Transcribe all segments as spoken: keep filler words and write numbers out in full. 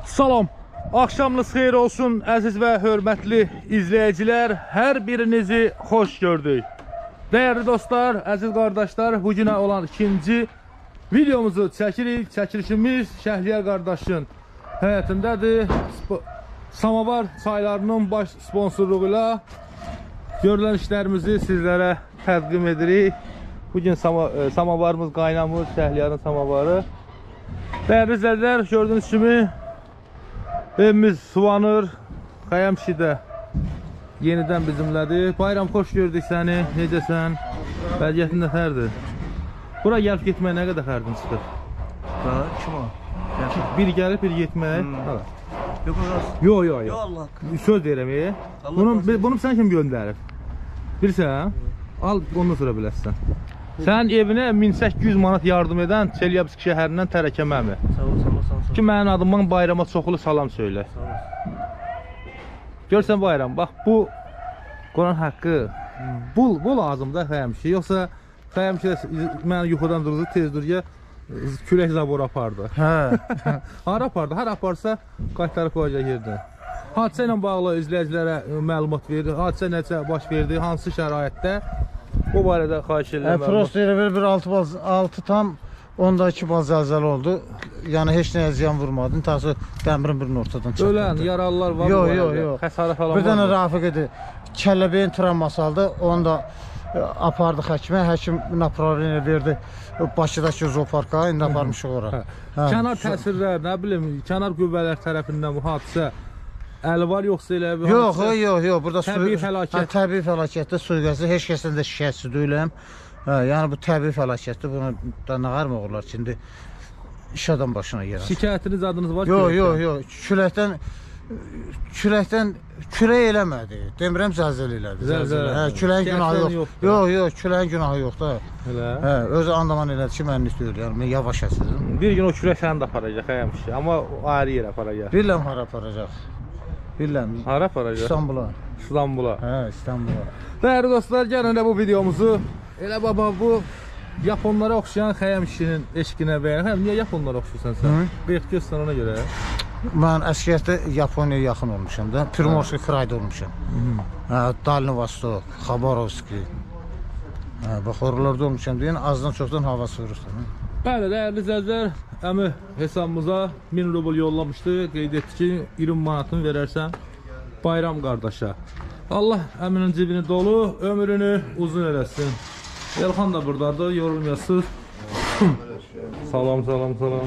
Salam, axşamınız xeyir olsun əziz və hörmətli izləyicilər, hər birinizi xoş gördük. Dəyərli dostlar, əziz qardaşlar, bugünə olan ikinci videomuzu çəkirik. Çəkilişimiz Şəhliyar qardaşın həyatındadır. Samavar çaylarının baş sponsorluğu ilə görülən işlərimizi sizlərə təqdim edirik. Bugün sama, samavarımız qaynamız, Şəhliyarın samavarı. Dəyərli izləyicilər, gördüyünüz kimi evimiz suvanır. Xəyəmşi də yenidən bizimlədir. Bayram, xoş gördük səni. Necəsən? Vəziyyətin nətərdir? Bura gəlib getmək nə qədər xərdin çıxır? Kim o? Bir gəlib, bir getmək. Hmm. Yok orası. Yo yo yo. Yo Allah. Söz deyirəm. E? Bunu, bunu sən kim göndərib? Bilirsən? Al, ondan sonra biləsən. Sən evinə min səkkiz yüz manat yardım edən Çelyabinsk şəhərindən Tərəkə Məmi. Sağ ol, sağ ol, sağ ol. Ki mənim adımdan Bayrama çoxlu salam söylə. Sağ ol. Görsən Bayram, bax bu Quran haqqı, hmm. bu, bu lazımdır Xəyəmşi. Yoxsa Xəyəmşi məni yuxudan durdu, tez durca külək zabor apardı. Hə. Hara apardı? Hara aparsa qaytarıb qoyacaq yerdən. Hadisə ilə bağlı izləyicilərə məlumat verir. Hadisə necə baş verdi, hansı şəraitdə? Bu barədə xahiş edirəm. Prost yerə bir altı tam onda iki bal zəlzələ oldu. Yəni heç nəyə ziyan vurmadın. Tası dəmirin birinin ortadan çıxdı. Ölən, yaralılar var mı? Yox, yox, yox. Xəsarət falan var mı? Bir dənə Rafiq idi. Kəlləbeyin travması aldı. Onu da apardı həkimə. Həkim направление verdi Bakıdakı zooparka. İndi aparmışıq ora. Kənar təsirlər, nə bilim, kənar qüvvələr tərəfindən bu hadisə əli var, yoxsa elə bir yox, yox, yox. Burada təbii fəlakət. Təbii fəlakətdə suiqəsli heç kəsin də şikayətçi deyiləm. Yəni bu təbii fəlakətdir. Bunu da nağarmı oğurlar ki, indi iş adam başına gəlir. Şikayətiniz, adınız var? Yox, yox, yox. Küləkdən küləkdən külək eləmədi. Demirəm zəlzələ elədi. Zəlzələ. Hə, küləyin günahı yox. Yox, yox, küləyin günahı yox da. Elə. Hə, özü andaman elədi ki, mənlik deyil. Yəni mən yavaş əsirdim. Bir gün o külək səni də aparacaq Xəyəmşi, amma ayrı yerə aparacaq. Bilirəm hara aparacaq. Bilirəm. Hara aparacaq? İstanbula. İstanbula. Hə, İstanbula. Dəyərli dostlar, gəlin də bu videomuzu elə baba bu Yaponlara oxşayan Xəyəmşinin eşqinə bəyənəm. Niyə Yaponlara oxşursan sən? Qıyıq gözsən ona görə. Mən əskərdə Yaponiyaya yaxın olmuşam da. Primorski krayda olmuşam. Hə, Dalnivostok, Xabarovski. Hə, bax oralarda olmuşam deyin, azdan çoxdan hava soyuruqdur. Bəli, dəyərli izləyicilər, əmi hesabımıza min rubl yollamışdı. Qeyd etdi ki, iyirmi manatını verərsən Bayram qardaşa. Allah əminin cibini dolu, ömrünü uzun eləsin. Elxan da buradadır, yorulmayasınız. Salam, salam, salam.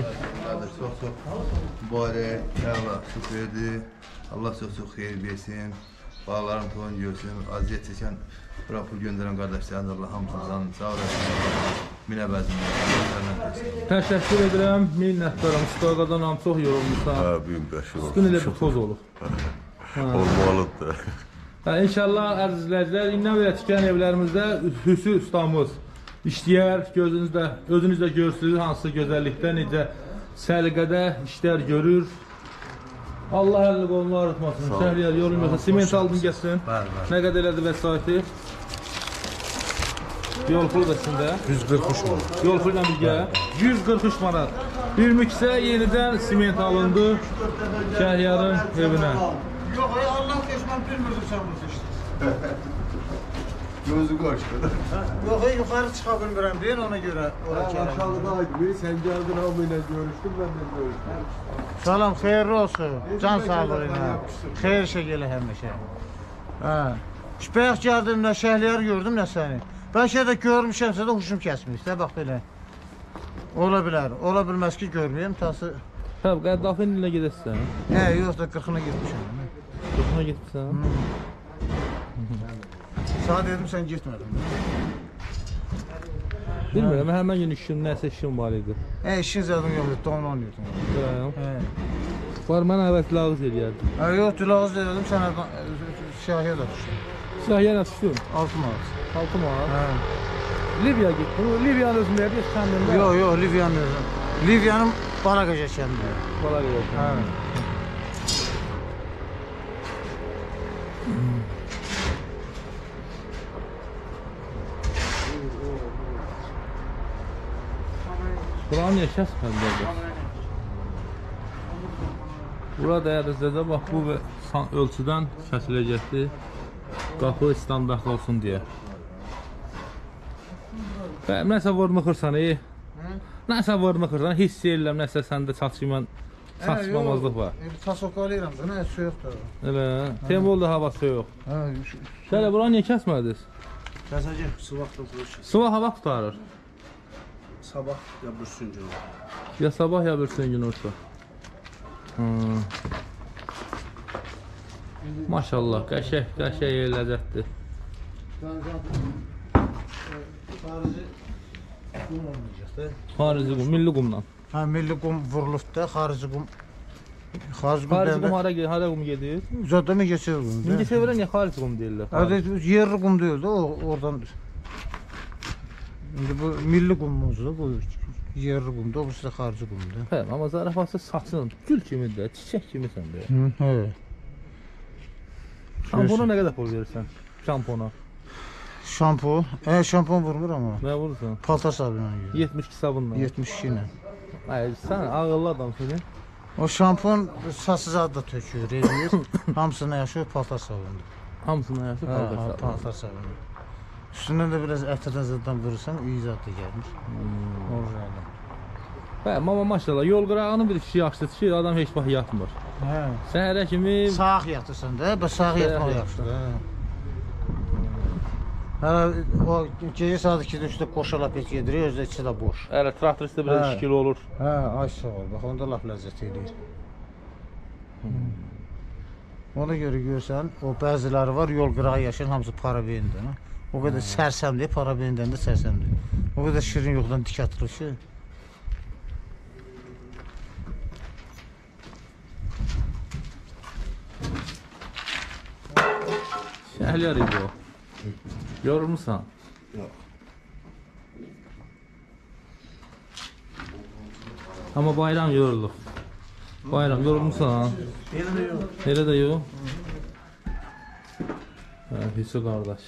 Mübarək, Allah şükreddir. Allah çox-çox xeyir versin. Bağların toyunu görsün. Aziyyət çəkən, bura pul göndərən qardaşlarım da Allah hamısından sağ olasın. Minə bəzimdə. Təşəkkür edirəm. Minnətdarım. Stoqadanam, çox yorulmuşsan. Hə, büyük bəşir olsun. Sıkın elə bir toz olub. Olmalıdır. İnşallah əziz izləyicilər, indən belə tikən evlərimizdə Hüsü ustamız işləyər, gözünüzdə, özünüz də görsünüz hansı gözəllikdə, necə səliqədə işlər görür. Allah əlini qolunu arıtmasın. Şəhliyar yorulmuyorsa, siment aldın gəlsin. Nə qədər elədi vəsaiti? Yol pulu da içində. yüz qırx üç manat. Yol pulu ilə birgə yüz qırx üç manat. Bir müksə yenidən siment alındı Şəhliyarın evinə. Yox, Allah keçmən bilmirdim sən bunu seçdin. Gözü qaçdı. Yox, yuxarı çıxa bilmirəm deyin, ona görə ora gələm. Aşağıdaydı, sən gəldin hamı ilə görüşdüm, mən də görüşdüm. Salam, xeyirli olsun. Can sağlığı ilə. Xeyir şey gələ həmişə. Hə. Bayaq gəldim, nə Şəhliyar gördüm, nə səni. Bəlkə də görmüşəmsə də huşum kəsmiş də, bax belə. Ola bilər, ola bilməz ki, görməyəm, tası... Hə, Qəddafin ilə gedəsən? Hə, yox da qırxına getmişəm. qırxına getmişsən? Sana dedim, sən getmədin. Bilmirəm, həmən gün işim, nəsə işim var idi. Hə, işin zədim yoxdur, donla oynuyordun. Hə. Var, mən əvət lağız eləyərdim. Hə, yox, lağız elədim, sənə şahiyə da düşdüm. Şahiyə nə düşdün? altı manat. altı manat? Hə. Liviya getdim, Liviyanın özündəydi, heç kəndində? Yox, yox, Liviyanın özündə. Liviyanın Balaqaca kəndində. Balaqaca kəndində. Buranın niyə kəsmədi? Bura dəyərinizdə bax bu və ölçüdən kəsiləcəkdir. Qapı standart olsun deyə. Və nəsə vurnuxursan, ey? Nəsə vurnuxursan, hiss edirəm, nəsə səndə çatışman, çatışmamazlıq var. Tasokka eləyirəm da, nə soyuqdur. Elə, Tembolda hava soyuq. Hə, Şələ, bura niyə kəsmədiniz? Kəsəcək, su vaxtı vurur. Sıva hava tutarır. Sabah ya bürsün gün. Ya sabah ya bürsün gün olsa. Hmm. Maşallah, qəşək, qəşək ləzzətdir. Xarici qum olmayacaq da. Xarici qum, milli qumdan. Hə, milli qum vurulub da, xarici qum. Xarici qum Xarici deyəndə- qum hara, hara qum gedir? Zaten mi geçir qum? İndi sevirən niyə xarici qum deyirlər? Hadi yerli qum deyil də, o oradan. İndi bu milli qumumuzdur, bu yerli qumdur, o sizə xarici qumdur. Hə, amma zarafatı saçın, gül kimidir, çiçək kimisən də. Hə. Şampona nə qədər pul verirsən? Şampona. Şampu, e şampon vurmur amma. Nə vurursan? Paltar sabunla yuyur. yetmiş iki sabunla. yetmiş iki ilə. Ay, sən ağıllı adamsın. O şampon saçsız da tökür, eləyir. Hamısına yaşıyor paltar sabunu. Hamısına yaxşı paltar Hə, sabunu. paltar sabunu. Üstündən də biraz ətirdən zaddan vurursan, iyi zad da gəlmir. Hmm. Orijinal. Hə, amma maşallah yol qırağını bir kişi yaxşıdır ki, adam heç vaxt yatmır. Hə. Səhərə kimi Sağ yatırsan da, bəs sağ yatmaq Sağ yaxşıdır. Hə. Hə, o gecə saat ikidə üstə qoşalap et yedirir, özü də içi də boş. hələ traktoristdə biraz Hə. işkil olur. Hə, ay sağ ol. Bax onda laf ləzzət eləyir. Ona görə görsən, o bəziləri var, yol qırağı yaşayan hamısı para verində. O qədər sərsəmdir, para verindən də sərsəmdir. O qədər şirin yoxdan dik atılır ki. Şəhlər idi o. Yorulmuşsan? Yox. Amma bayram yorulur. Bayram yorulmuşsan? Elə də yox. Elə də yox. Hə, Hüsü qardaş.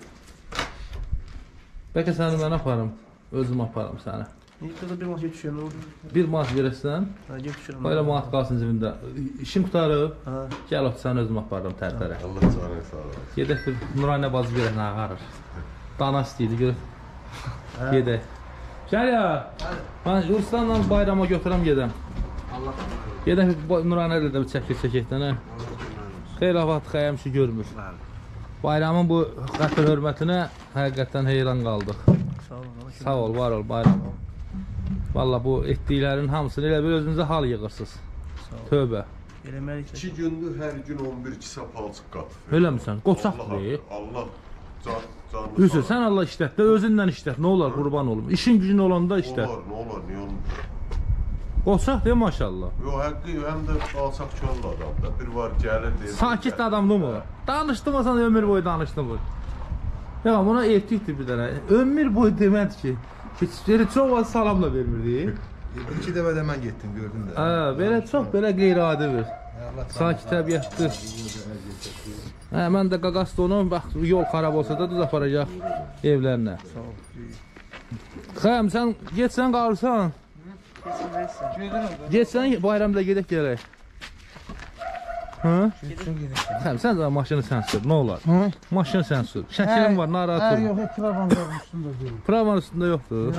Bəlkə səni mən aparım, özüm aparım səni. İlk bir maç yetişir, nə olur? Bir manat verəsən, Ha, yetişir. bayram manat qalsın cibində. İşim qutarıb, Ha. gəl ot səni özüm aparım tərtərə. Allah canını sağ olsun. Gedək bir Nuranə bazı verək nə ağarır. Dana istəyirdi, gör. Gedək. Gəl ya. Mən Uruslanla bayrama götürəm gedəm. Allah Gedək bir Nuranə ilə də bir çəkir çəkəkdən, hə? Xeyr vaxt xəyəmşi görmür. Bayramın bu qətir hörmətinə həqiqətən heyran qaldıq. Sağ olun. Allah Sağ ol, var ol bayram. Valla bu etdiklərin hamısını elə bir özünüzə hal yığırsınız. Sağ ol. Tövbə. Eləməliyik. İki gündür hər gün on bir kisə palçıq qatıb. Elə misən? Qoçaqdır. Allah can canını Hüsnü, sən Allah işlət də, özündən işlət. Nə olar, qurban olum. İşin gücün olanda işlət. Olar, nə olar, niyə olmur? Qoçaq deyil maşallah. Yox, həqqi həm də alçaq könüllü adamdır. Bir var gəlir deyir. Sakit adamdır mı? Danışdım o sana ömür boyu danışdım bu. Ya buna etdikdir bir dənə. Ömür boyu demədi ki, heç belə çox az salamla vermirdi. İki dəfə də mən getdim, gördüm də. Hə, belə çox belə qeyri-adi bir. Sakit təbiətdir. Hə, mən də qaqastonu, bax, yol xarab olsa da düz aparacaq evlərinə. Sağ ol. Xəm, sən getsən qalırsan, Gedirəm də. getsən bayramda gedək gələk. Hə? Getsin gedirəm. Xəm, sən də maşını sən sür, nə olar? Hı? Maşını sən sür. Şəkilim var, narahat Hə, olma. yox, heç pravanların üstündə deyil. Pravanın üstündə yoxdur.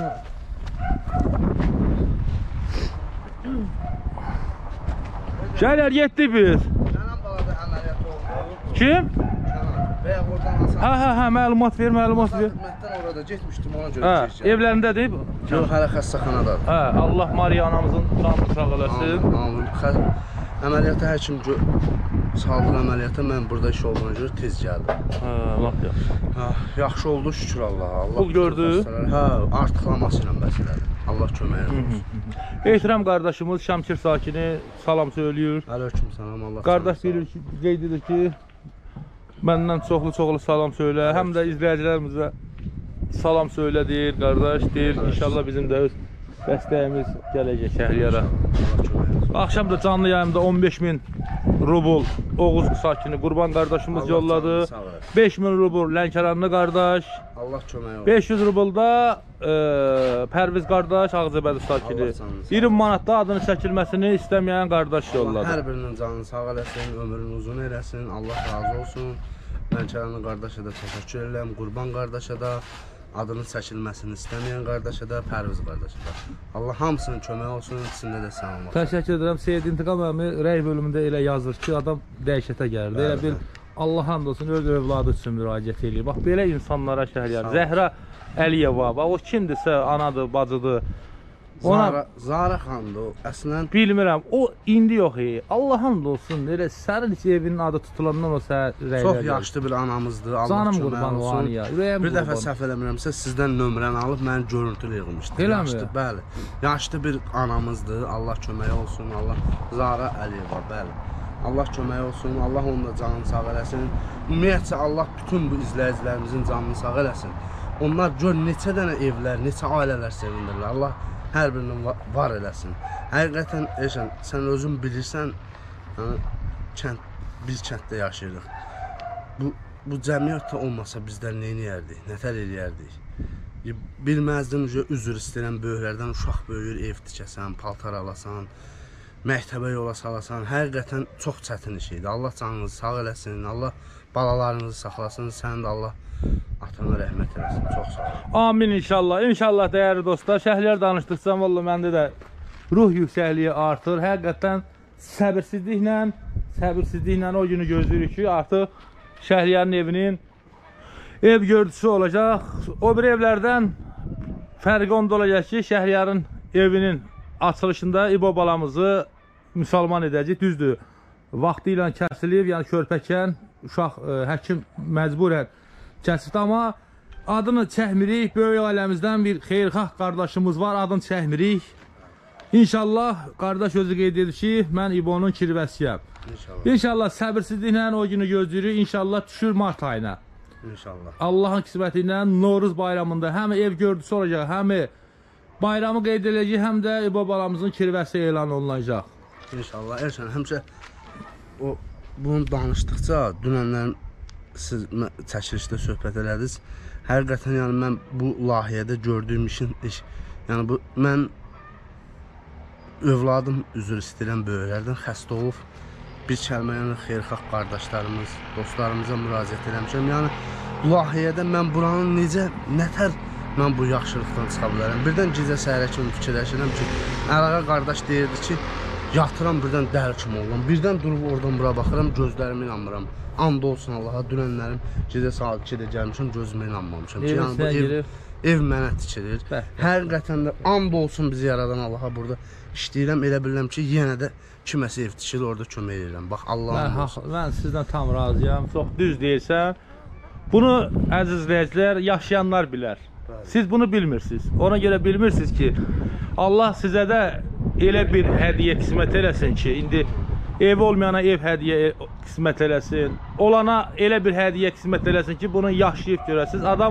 Gələr, getdik biz. Sənin balada əməliyyat oldu. Kim? Və oradan Hasan Hə, hə, hə, məlumat ver, məlumat ver. xidmətdən orada getmişdim, ona görə Hə, keçəcəm. evlərindədir. Yox, hələ xəstəxanadadır. Hə, Allah Mariya anamızın qanını sağ eləsin. Amin, amin. Xə- Əməliyyata həkim gö saldır əməliyyata, mən burada iş olduğuna görə tez gəldim. Hə, lap yaxşı. Ha, yaxşı oldu, şükür Allaha. Allah Pul bütün gördü? xəstələri- Hə, artıqlaması ilə məsələdir. Allah köməyi olsun. Ehtiram qardaşımız Şəmkir sakini salam söylüyor. Aleyküm salam, Allah. Qardaş sağ olsun. deyir ki, qeyd edir ki, məndən çoxlu-çoxlu salam söylə. Həm də izləyicilərimizə salam söylə deyir qardaş. Deyir, inşallah bizim də öz dəstəyimiz gələcək Şəhriyara. Allah köməyi olsun. Axşam da canlı yayımda on beş min rubl Oğuz sakini Qurban qardaşımız Allah yolladı. canını sağ eləsin. beş min rubl Lənkəranlı qardaş. Allah kömək olsun. beş yüz rublda e, Pərviz qardaş Ağcabədi sakini. Allah canını sağ iyirmi manatda adını çəkilməsini istəməyən qardaş Allah yolladı. hər birinin canını sağ eləsin, ömrünü uzun eləsin. Allah razı olsun. Mən Kənan qardaşa da təşəkkür edirəm. Qurban qardaşa da, adının çəkilməsini istəməyən qardaşa da, Pərviz qardaşa da. Allah hamısının kömək olsun, ikisində də sağlam olsun. Təşəkkür edirəm. Seyid İntiqam əmi rəy bölümündə elə yazır ki, adam dəhşətə gəldi. Elə bil Allah hamd olsun öz övladı üçün müraciət eləyir. Bax belə insanlara şəhərlər. Zəhra Əliyeva, bax o kimdirsə, anadır, bacıdır. Ona Zara, Zara xandır o. Əslən bilmirəm. O indi yox. Ey. Allah hamd olsun. Elə sənin heç evinin adı tutulandan o sənə rəylər. çox yaxşı bir anamızdır. Allah Canım kömək qurban olsun. olan ya. Ürəyim Bir dəfə qurban. səhv eləmirəmsə sizdən nömrəni alıb məni görüntülü yığmışdı. Eləmi? Yaşlı, bəli. Yaşlı bir anamızdır. Allah kömək olsun. Allah Zara Əliyeva, bəli. Allah kömək olsun. Allah onun da canını sağ eləsin. Ümumiyyətcə Allah bütün bu izləyicilərimizin canını sağ eləsin. Onlar gör neçə dənə evlər, neçə ailələr sevindirlər. Allah hər birinin va- var eləsin. Həqiqətən Eşən, sən özün bilirsən, yəni kənd biz kənddə yaşayırıq. Bu bu cəmiyyətdə olmasa bizlər nə edərdik, nətər eləyərdik? Bilməzdim, üzr istəyirəm böyüklərdən, uşaq böyüyür, ev tikəsən, paltar alasan, məktəbə yola salasan, həqiqətən çox çətin iş idi. Allah canınızı sağ eləsin, Allah balalarınızı saxlasın, sən də Allah atana rəhmət eləsin. Çox sağ ol. Amin inşallah. İnşallah dəyərli dostlar. Şəhriyar danışdıqca vallahi məndə də ruh yüksəkliyi artır. Həqiqətən səbirsizliklə, səbirsizliklə o günü gözləyirik ki, artıq Şəhriyarın evinin ev gördüsü olacaq. O bir evlərdən fərqi onda olacaq ki, Şəhriyarın evinin açılışında İbo balamızı müsəlman edəcək. Düzdür, vaxtı ilə kəsilib, yəni körpəkən uşaq ə, həkim məcburən kəsibdir, amma adını çəkmirik. Böyük ailəmizdən bir xeyirxah qardaşımız var, adını çəkmirik. İnşallah qardaş özü qeyd edir ki, mən İbo'nun kirvəsiyəm. İnşallah. İnşallah səbirsizliklə o günü gözləyirik. İnşallah düşür mart ayına. İnşallah. Allahın qisməti ilə Novruz bayramında həm ev gördüsü olacaq, həm bayramı qeyd edəcək, həm də İbo balamızın kirvəsi elan olunacaq. İnşallah. Erşən, həmişə o bunu danışdıqca dünənlər siz mə- çəkilişdə söhbət elədiniz. Həqiqətən yəni mən bu layihədə gördüyüm işin iş, yəni bu mən övladım üzr istəyirəm böyüklərdən xəstə olub bir kəlmə yəni xeyirxah qardaşlarımız, dostlarımıza müraciət eləmişəm. Yəni bu layihədə mən buranın necə nətər mən bu yaxşılıqdan çıxa bilərəm. Birdən gecə səhərə kimi fikirləşirəm ki, Əlaqa qardaş deyirdi ki, yatıram birdən dəli kimi oluram. Birdən durub oradan bura baxıram, gözlərimə inanmıram. And olsun Allaha, dünənlərim gecə saat ikidə gəlmişəm, gözümə inanmamışam ki, Evin yəni bu içinə ev, girib. ev mənə tikilir. Bəh. Həqiqətən də and olsun bizi yaradan Allaha burada işləyirəm. Elə bilirəm ki, yenə də kiməsə ev tikilir, orada kömək edirəm. Bax Mən, Allahım haqlı, olsun. mən sizdən tam razıyam. Çox düz deyirsən. Bunu əziz izləyicilər, yaşayanlar bilər. Siz bunu bilmirsiniz. Ona görə bilmirsiniz ki, Allah sizə də elə bir hədiyyə qismət eləsin ki, indi ev olmayana ev hədiyyə qismət eləsin. Olana elə bir hədiyyə qismət eləsin ki, bunu yaşayıb görəsiniz. Adam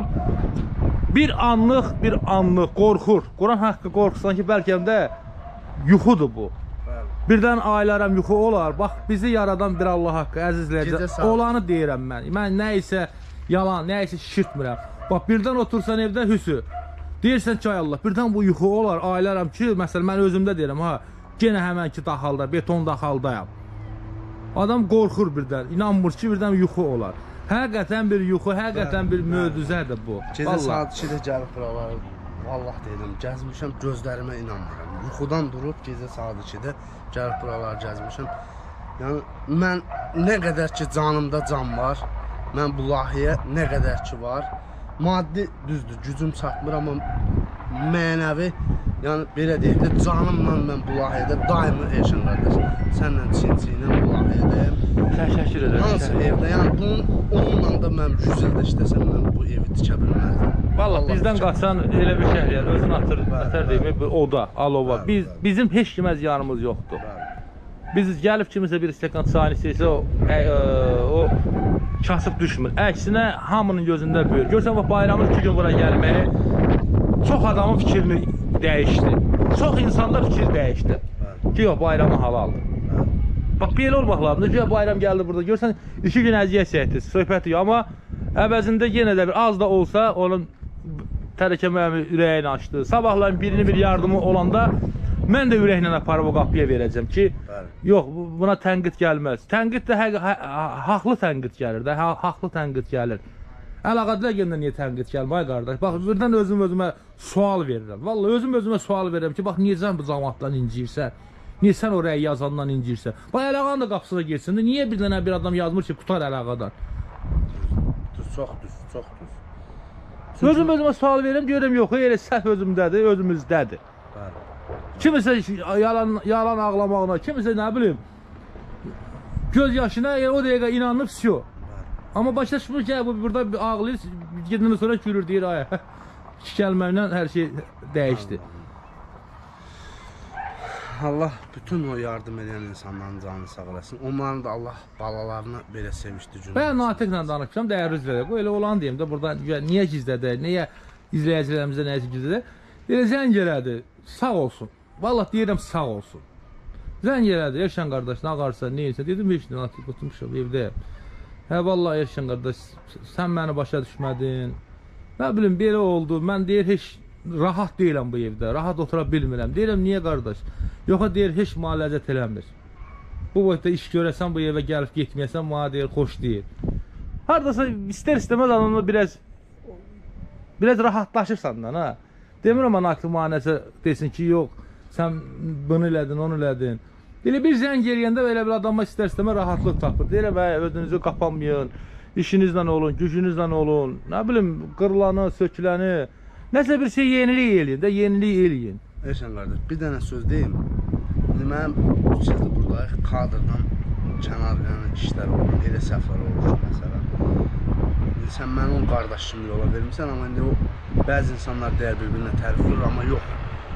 bir anlıq, bir anlıq qorxur. Quran haqqı qorxusan ki, bəlkə də yuxudur bu. Birdən ailərəm yuxu olar. Bax, bizi yaradan bir Allah haqqı, əzizlərcə. Gecə saat- Olanı deyirəm mən. Mən nə isə yalan, nə isə şişirtmirəm. Bax, birdən otursan evdə hüsü. Deyirsən ki, ay Allah, birdən bu yuxu olar. Ailərəm ki, məsələn, mən özümdə deyirəm, ha, yenə həmənki daxalda, beton daxaldayam. Adam qorxur birdən, inanmır ki, birdən yuxu olar. Həqiqətən bir yuxu, həqiqətən bir möcüzədir bu. Gecə Vallahi. saat ikidə gəlib buralara, vallah dedim, gəzmişəm, gözlərimə inanmıram. Yuxudan durub gecə saat ikidə gəlib buralara gəzmişəm. Yəni mən nə qədər ki canımda can var, mən bu layihəyə nə qədər ki var, maddi düzdür, gücüm çatmır, amma mənəvi, yəni belə deyək də canımla mən bu layihədə daimi Eşən qardaş, sənlə çin-çinlə bu layihədəyəm. Təşəkkür edirəm. Hansı evdə, yəni bunun onunla da mən yüz ildə işləsəm mən bu evi tikə bilməzdim. Vallahi bizdən qaçan elə bir şəhriyar özünü atır, atır deyimi, bir oda, alova. Biz bizim heç kimə ziyanımız yoxdur. Biz gəlib kimisə bir stəkan çayını istəyirsə o ə, ə, o kasıb düşmür. Əksinə hamının gözündə böyür. Görsən bax bayramın iki gün bura gəlməyi çox adamın fikrini dəyişdi. Çox insanlar fikir dəyişdi. Ki yox bayramı halaldır. Bax belə olmaq lazımdır. Güya bayram gəldi burada. Görsən iki gün əziyyət çəkdi. Söhbət yox, amma Əvəzində yenə də bir az da olsa onun tərəkəməmi ürəyini açdı. Sabahların birini bir yardımı olanda mən də ürəklə aparıb o qapıya verəcəm ki, Bəli. yox, buna tənqid gəlməz. Tənqid də hə, hə, haqlı tənqid gəlir də, hə, haqlı tənqid gəlir. Əlaqədlə gəndə niyə tənqid gəlmir, qardaş? Bax, birdən özüm özümə sual verirəm. Vallahi özüm özümə sual verirəm ki, bax, niyə sən bu cəmaatdan incirsən? Niyə sən oraya yazandan incirsən? Bax, əlaqanın da qapısına geçsin də, niyə bir dənə bir adam yazmır ki, qutar əlaqadan? Düz, çox düz, çox düz. Özüm özümə sual verirəm, görürəm, yox, elə səhv özümdədir, özümüzdədir. Bəli. Kimisə yalan, yalan ağlamağına, kimisə nə bilim, göz yaşına o dəqiqə inanıb, siyo. Amma başa düşmür ki, bu burada bir ağlayır, gedindən sonra gülür, deyir, ay, iki kəlməylə hər şey dəyişdi. Allah bütün o yardım edən insanların canını sağ eləsin. Onların da Allah balalarını belə sevişdi cümlə. Ben Natiqlə danışmışam, dəyərli izləyicilər. Bu elə olan deyim də, burada niyə gizlədir, niyə izləyicilərimizə nəyisə gizlədir? Elə zəng elədi, sağ olsun. Vallahi deyirəm, sağ olsun. Zəng elədi, Erşən qardaş, nə qarsan, neysə, dedim, heç nə, Natiq oturmuşam, evdəyəm. Hə, vallahi Erşən qardaş, sən məni başa düşmədin. Nə bilim, belə oldu, mən deyir, heç rahat deyiləm bu evdə, rahat otura bilmirəm. Deyirəm, niyə qardaş? Yoxa deyir, heç müalicət eləmir. Bu boyda iş görəsən, bu evə gəlib getməyəsən, mənə deyir, xoş deyir. Haradasa istər-istəməz adamla biraz biraz rahatlaşırsan da, ha. Demirəm, mən aklım manəsə desin ki, yox, sən bunu elədin, onu elədin. Belə bir zəng eləyəndə belə bir adama istər-istəmə rahatlıq tapır. Deyirəm, bəy, özünüzü qapanmayın, işinizlə olun, gücünüzlə olun, nə bilim, qırılanı, söküləni, nəsə bir şey yenilik eləyin də, yenilik eləyin. Erşən qardaş, bir dənə söz deyim. İndi mənim üç ildir buradayıq, kadrdan kənar yəni, işlər olur, elə səhvlər olur məsələn. İndi sən məni onun qardaş kimi yola vermişsən, amma indi o bəzi insanlar deyər bir-birinə tərif verir, amma yox.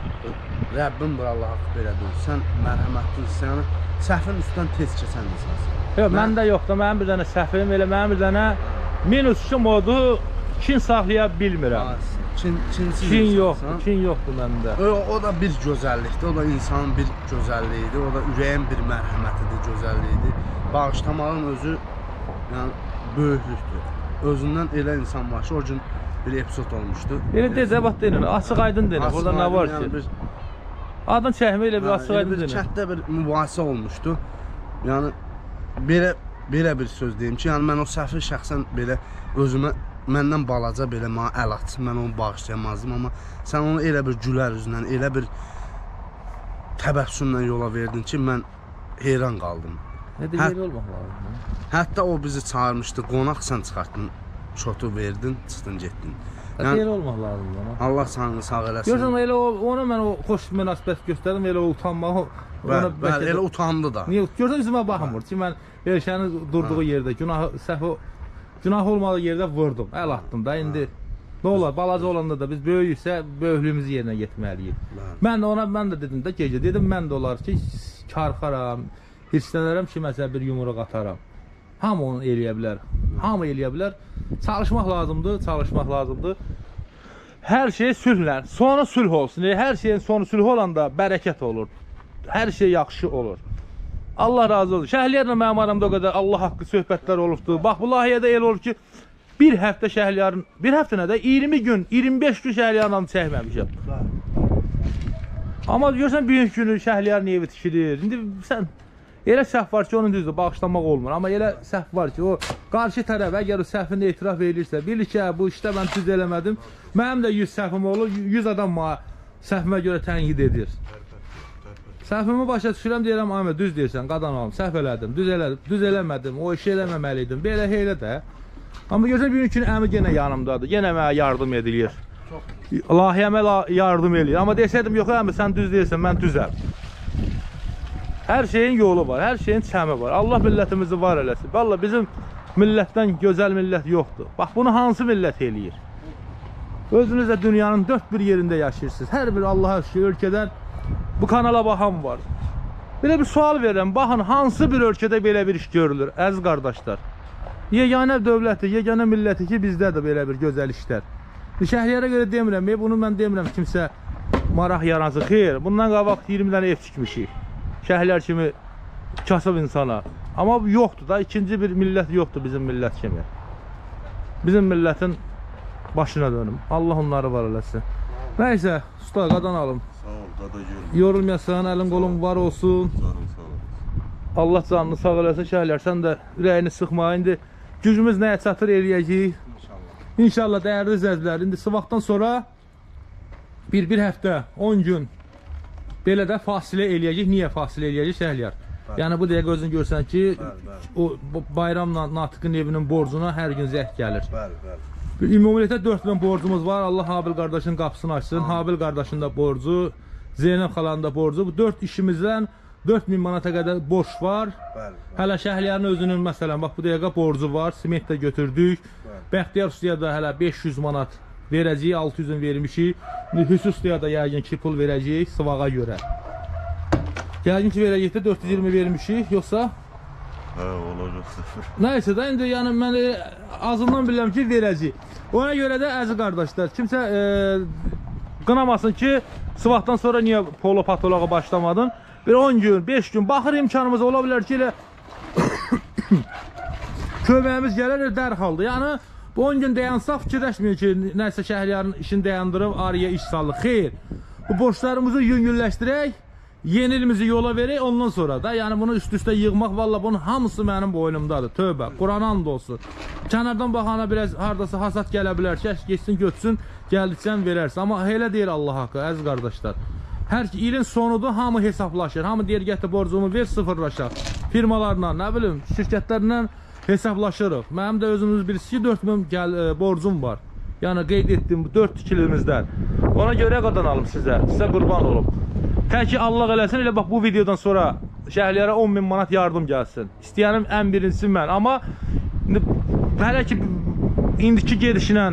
Rəbbim bir Allah haqq belə deyil. Sən mərhəmətlisən, yəni səhvin üstdən tez keçən insansın. Yox, məndə yox da, mənim bir dənə səhvim, elə mənim bir dənə minus iki modu kin saxlaya bilmirəm. Çin, çinsiz Kin yoxdur, kin yoxdur məndə. O, o da bir gözəllikdir, o da insanın bir gözəlliyidir, o da ürəyin bir mərhəmətidir, gözəlliyidir. Bağışlamağın özü yəni, böyüklükdür. Özündən elə insan var ki, o gün bir epizod olmuşdu. Elə deyəcək, bax deyilin, açıq aydın deyilin, burada nə var ki? Bir, Adın çəkmə ilə bir açıq yəni, aydın bir deyilin. kətdə bir mübahisə olmuşdu. Yəni, belə, belə bir söz deyim ki, yəni mən o səhvi şəxsən belə özümə məndən balaca belə mənə əl açsın, mən onu bağışlayamazdım, amma sən onu elə bir gülər üzlə, elə bir təbəssümlə yola verdin ki, mən heyran qaldım. Nə də yeri olmaq lazım. Hətta o bizi çağırmışdı, qonaq sən çıxartdın, şotu verdin, çıxdın, getdin. Nə də yeri olmaq lazım ona. Allah səni sağ eləsin. Görürsən, elə o, ona mən o xoş münasibət göstərdim, elə o utanmağı Bəli, bəli, elə utandı da. Niyə? Görürsən, üzümə baxmır ki, mən Erşənin durduğu yerdə, günahı, səhv günah olmadığı yerdə vurdum, əl atdım da, indi nə olar, balaca olanda da biz böyüksə, böyüklüyümüzü yerinə getməliyik. Mən də ona, mən də dedim də gecə, dedim, mən də olar ki, karxaram, hirslənərəm ki, məsələn, bir yumruq ataram. Hamı onu eləyə bilər, hamı eləyə bilər. Çalışmaq lazımdır, çalışmaq lazımdır. Hər şey sülhlə, sonu sülh olsun, hər şeyin sonu sülh olanda bərəkət olur, hər şey yaxşı olur. Allah razı olsun. Şəhliyarla mənim aramda o qədər Allah haqqı söhbətlər olubdur. Bax, bu layihədə elə olur ki, bir həftə şəhliyarın, bir həftə nədə, iyirmi gün, iyirmi beş gün şəhliyarla çəkməmişəm. Amma görürsən, büyük günü şəhliyarın evi tikilir. İndi sən, elə səhv var ki, onun düzdür, bağışlamaq olmur. Amma elə səhv var ki, o qarşı tərəf, əgər o səhvini etiraf edirsə, bilir ki, bu işdə mən düz eləmədim, mənim də yüz səhvim olur, yüz adam səhvimə görə tənqid edir. Səhvimi başa düşürəm, deyirəm, Ahmet, düz deyirsən, qadan olam, səhv elədim, düz elədim, düz eləmədim, o işi eləməməliydim, belə elə də. Amma görürsən, bir gün əmi yenə yanımdadır, yenə mənə yardım edilir. Lahiyəmə yardım edir, amma desəydim, yox, əmi, sən düz deyirsən, mən düzəm. Hər şeyin yolu var, hər şeyin çəmi var, Allah millətimizi var eləsin. Vallahi bizim millətdən gözəl millət yoxdur. Bax, bunu hansı millət eləyir? Özünüz də dünyanın dörd bir yerində yaşayırsınız, hər bir Allah'a şükür ölkədən bu kanala baxan var. Belə bir sual verirəm, baxın, hansı bir ölkədə belə bir iş görülür, əziz qardaşlar? Yeganə dövləti, yeganə milləti ki, bizdə də belə bir gözəl işlər. Şəhliyara görə demirəm, bunu mən demirəm kimsə maraq yaransın. Xeyr, bundan qabaq iyirmi dənə ev tikmişik. Şəhliyar kimi kasıb insana. Amma yoxdur da, ikinci bir millət yoxdur bizim millət kimi. bizim milletin başına dönüm. Allah onları var eləsin. Neyse, usta qadanalım. Sağ ol, qada görüm. Yorulmayasan, elin qolun var olsun. Canım sağ ol. Allah canını sağ eləsin, şəhərlər. Sən də ürəyini sıxma. İndi gücümüz nəyə çatır eləyəcəyik. İnşallah. İnşallah dəyərli izləyicilər. İndi sıvaqdan sonra bir bir həftə, on gün belə də fasilə eləyəcək. Niyə fasilə eləyəcək şəhərlər? Yəni bu dəqiqə özün görsən ki, Bəli, bəli. o bayramla Natiqin evinin borcuna hər gün zəh gəlir. Bəli, bəli. Ümumiyyətlə dörd min borcumuz var. Allah Habil qardaşın qapısını açsın. Habil qardaşın da borcu, Zeynəb xalanın da borcu. Bu dörd işimizdən dörd min manata qədər borc var. Bəli, bəli. Hələ şəhərlərin özünün məsələn bax bu dəqiqə borcu var. Sement də götürdük. Bəxtiyar ustaya da hələ beş yüz manat verəcəyik, altı yüzün vermişik. Hüsnü ustaya da yəqin ki pul verəcəyik sıvağa görə. Yəqin ki verəcəyik də dörd yüz iyirmi vermişik, yoxsa Hə, olacaq sıfır. nəysə də indi yəni mən e, azından bilirəm ki verəcəyik. Ona görə də əziz qardaşlar, kimsə e, qınamasın ki sıvaqdan sonra niyə polo patoloğa başlamadın? Bir on gün, beş gün baxır imkanımız ola bilər ki elə köməyimiz gəlir dərhaldır. Yəni bu on gün dayansaq fikirləşmiyor ki nəsə şəhərlərin işini dayandırıb araya iş salıq. Xeyr. Bu borçlarımızı yüngülləşdirək, yeni ilimizi yola verək ondan sonra da. Yəni bunu üst-üstə yığmaq valla bunun hamısı mənim boynumdadır. Tövbə. Quran and olsun. Kənardan baxana biraz hardasa hasat gələ bilər. Kəş geçsin götürsün, gəldiksən verərsən. Amma elə deyir Allah haqqı əziz qardaşlar. Hər ilin sonudur, hamı hesablaşır. Hamı deyir gətir borcumu ver, sıfırlaşaq. Firmalarla, nə bilim, şirkətlərlə hesablaşırıq. Mənim də özümüz birisi dörd min gəl, e, borcum var. Yəni qeyd etdim bu dörd ikilimizdən. Ona görə qadanalım sizə. Sizə qurban olum. Tək ki Allah eləsin, elə bax bu videodan sonra şəhərlərə on min manat yardım gəlsin. İstəyənim ən birincisi mən. Amma indi, hələ ki indiki gedişlə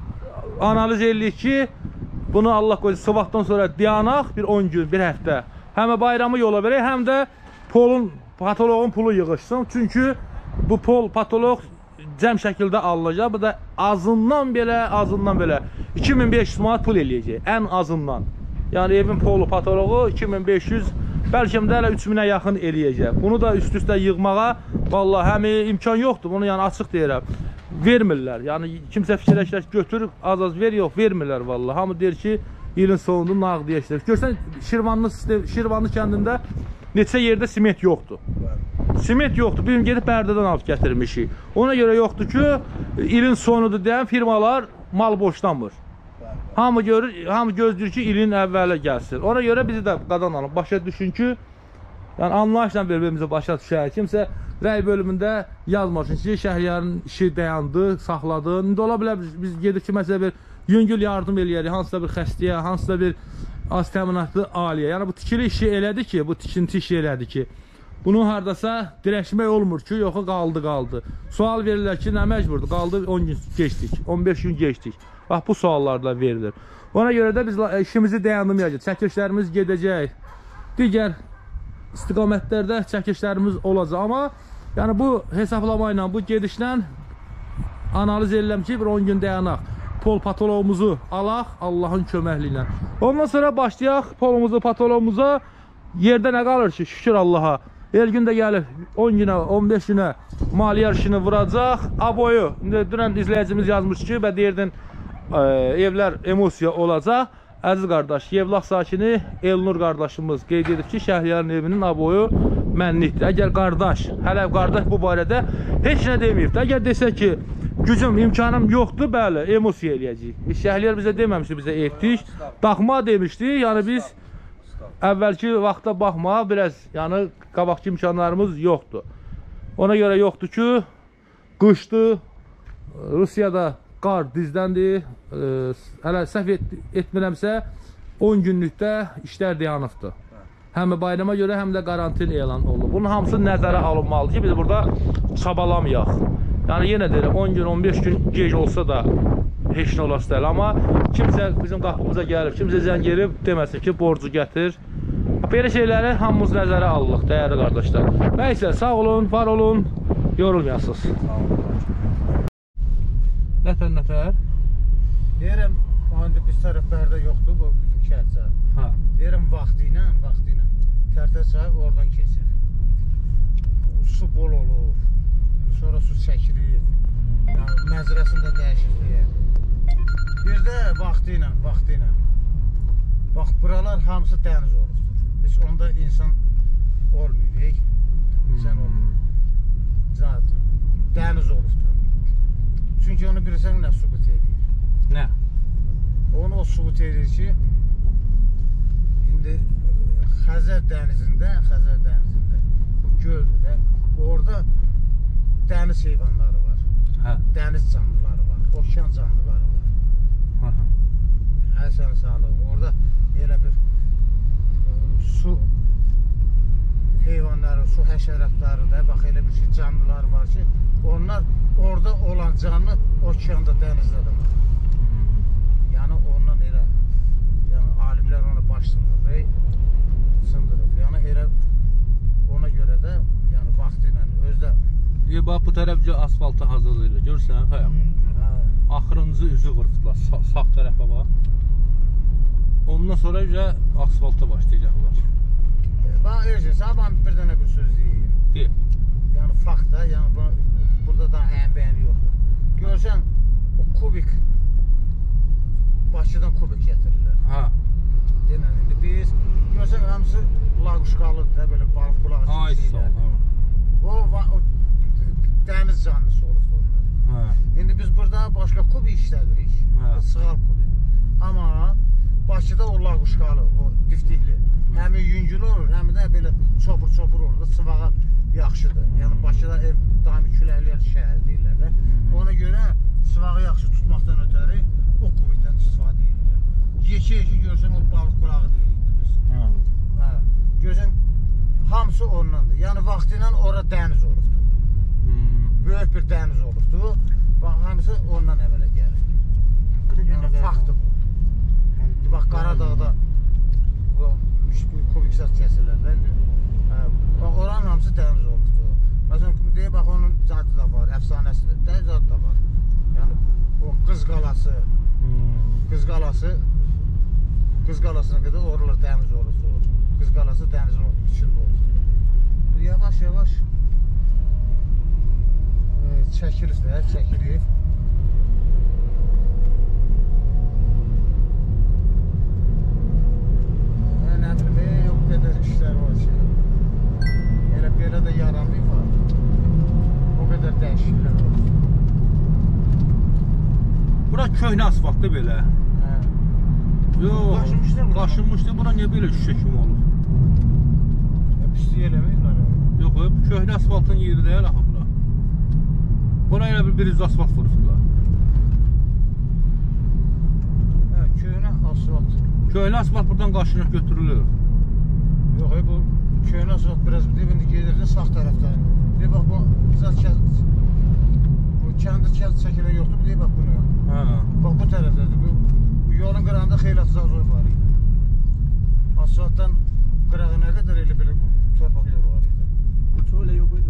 analiz eləyik ki bunu Allah qoysun sıvaqdan sonra dayanaq bir on gün, bir həftə. Həm bayramı yola verək, həm də polun, patoloğun pulu yığışsın. Çünki bu pol, patoloq cəm şəkildə alınacaq. Bu da azından belə, azından belə iki min beş yüz manat pul eləyəcək. Ən azından. Yəni evin polu, patoloğu iki min beş yüz, bəlkə də hələ üç minə yaxın eləyəcək. Bunu da üst-üstə yığmağa vallahi həm imkan yoxdur. Bunu yəni açıq deyirəm. Vermirlər. Yəni kimsə fikirləşir götür, az-az ver, yox, vermirlər vallahi. Hamı deyir ki, ilin sonunda nağdiyə işlər. Görsən Şirvanlı Şirvanlı kəndində neçə yerdə siment yoxdur. Siment yoxdur. Bir gün gedib Bərdədən alıb gətirmişik. Ona görə yoxdur ki, ilin sonudur deyən firmalar mal boşlamır. Hamı görür, hamı gözləyir ki, ilin əvvələ gəlsin. Ona görə bizi də qadanalım. Başa düşün ki, yəni anlayışla bir-birimizə başa düşək. Kimsə rəy bölümündə yazmasın ki, şəhərlərin işi dayandı, saxladı. İndi ola bilər biz gedir ki, məsələ bir yüngül yardım eləyərik, hansısa bir xəstəyə, hansısa bir az təminatlı aliyə. Yəni bu tikili işi elədi ki, bu tikinti işi elədi ki, bunu hardasa dirəşmək olmur ki, yoxu qaldı, qaldı. Sual verirlər ki, nə məcburdur? Qaldı on gün geçdik, on beş gün geçdik. Bax, bu suallarla verilir. Ona görə də biz işimizi dayandırmayacaq. Çəkilişlərimiz gedəcək. Digər istiqamətlərdə çəkilişlərimiz olacaq. Amma yəni bu hesablama ilə, bu gedişlə analiz edirəm ki, bir on gün dayanaq. Pol patoloğumuzu alaq Allahın köməkliyi ilə. Ondan sonra başlayaq polumuzu, patoloğumuza. Yerdə nə qalır ki, şükür Allaha. Her gün də gəlir on günə, on beş günə maliyyə işini vuracaq. Aboyu, indi dünən izləyicimiz yazmış ki, və deyirdin e, evlər emosiya olacaq. Əziz qardaş, Yevlax sakini Elnur qardaşımız qeyd edib ki, Şəhriyanın evinin aboyu mənlikdir. Əgər qardaş, hələ qardaş bu barədə heç nə deməyib. Əgər desək ki, gücüm, imkanım yoxdur, bəli, emosiya eləyəcəyik. Şəhriyar bizə deməmişdi, bizə etdik. Daxma demişdik, yəni biz əvvəlki vaxta baxma, biraz yəni qabaqki imkanlarımız yoxdur. Ona görə yoxdur ki, qışdır, Rusiyada qar dizdəndir, e, hələ səhv et, etmirəmsə on günlükdə işlər dayanıbdır. Həm bayrama görə, həm də karantin elan olunur. Bunun hamısı nəzərə alınmalıdır ki, biz burada çabalamayaq. Yəni yenə deyirəm, on gün, on beş gün gec olsa da heç nə olası deyil. Amma kimsə bizim qapımıza gəlib, kimsə zəng gelib deməsin ki, borcu gətir. Belə şeyləri hamımız nəzərə alırıq, dəyərli qardaşlar. Nəysə, sağ olun, var olun, yorulmayasınız. Nətər, nətər? Deyirəm, indi biz tərəflərdə yoxdur, bu bizim kətsə. Ha. Deyirəm, vaxtı ilə, vaxtı ilə. Tərtər çayıb oradan keçir. Su bol olur, sonra su çəkilir. Yəni, mənzərəsini də dəyişikliyə. Bir də vaxtı ilə, vaxtı ilə. Bax, buralar hamısı dəniz olubdur. Heç onda insan olmuyor, insan olmuyor. Zat, dəniz olubdur. Çünki onu bilirsən nə sübut edir? Nə? Onu o sübut edir ki, indi Xəzər dənizində, Xəzər dənizində, bu göldür də, orada dəniz heyvanları var, Hə. dəniz canlıları var, okean canlıları var. Hə. Hər sənə sağlıq. Orada elə bir ə, su heyvanları, su həşəratları da, bax elə bir şey canlılar var ki, onlar orada olan canlı okeanda, dənizdə də var. Yəni ondan elə, yəni alimlər ona baş sındırır, sındırır. Yəni elə ona görə də, yəni vaxtı ilə özdə. Deyə bax bu tərəfcə asfaltı hazırlayırlar. Görürsən, xəyam. Hə. Axırıncı üzü vurubdular sağ, sağ tərəfə bax. Ondan sonra üzə asfalta başlayacaqlar. Bax, Ersin, sən bana bir dənə bir söz deyim. Deyim. Yəni fakt da, yəni bu, burada da əyən-bəyəni yoxdur. Görsən, o kubik, Bakıdan kubik gətirirlər. Hə. Denən, indi biz, görsən, hamısı laquşqalıdır da, böyle balıq qulağı Ay sağ ol. O, o dəniz canlısı olubdur onlar. Hə. İndi biz burada başqa kubik işlədirik, Hə. sığal kubik. Amma Bakıda o laquşqalı, o diftikli, həmin yüngülü olur, həm də belə çopur-çopur olur da, sıvağa yaxşıdır. Yəni Bakıda ev daimi küləklər şəhər deyirlər də. Ona görə sıvağı yaxşı tutmaqdan ötəri o kubikdən istifadə edirlər. Yeki-yeki görsən o balıq qulağı deyirik biz. Hə. Hə. Görsən hamısı ondandır. Yəni vaxtı ilə ora dəniz olubdur. Hmm. Böyük bir dəniz olubdur. Bax hamısı ondan əvvələ gəlir. Yəni faktdır bu. Bax Qaradağda o kubiksat kəsirlər də. Bax oranın hamısı dəniz olubdur. Məsələn deyə bax onun zadı da var, əfsanəsidir. Də zadı da var. Yəni o Qız qalası, Hmm. Qız qalası Qız qalasına qədər oralar dəniz olubdur. Qız qalası dənizin içində olubdur. Yavaş-yavaş çəkilir də, çəkilir. Nə bilim, o qədər işlər var ki, elə belə də yaranmayıb var. O qədər dəyişikliklər var. Bura köhnə asfaltdır belə. Hə. Yox, Qaşınmışlar bura. qaşınmışdır. Bura niyə belə şüşə kimi olur? Pislik eləməyiblər. Yox, köhnə asfaltın yeri deyil axı bura. Bura elə bir bir asfalt vurubdular. Hə, köhnə asfalt. Köhnə asfalt buradan qaşınıb götürülür. Yox, bu köhnə asfalt biraz dibində gedirdi sağ tərəfdən. Deyək bax bu zat bu kəndir kənd çəkilə yoxdur, deyək bax bunu. Hə. Bax bu tərəfdədir. Bu, bu yolun qırağında xeyli zazor var idi. Asfaltdan qırağına qədər elə belə torpaq yolu var idi. Şöyle yok idi.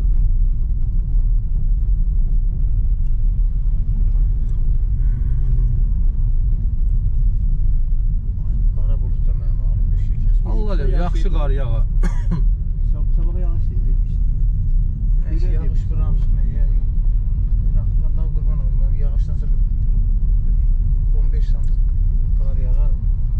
Qara buludda mənim alım bir şey kəsmir. Allah elə yaxşı qar yağa. Sab sabaha yağış değil. Heç yağış buram tutmuyor. Allah qurban olum. Yağışdansa bir on beş santim qar yağar.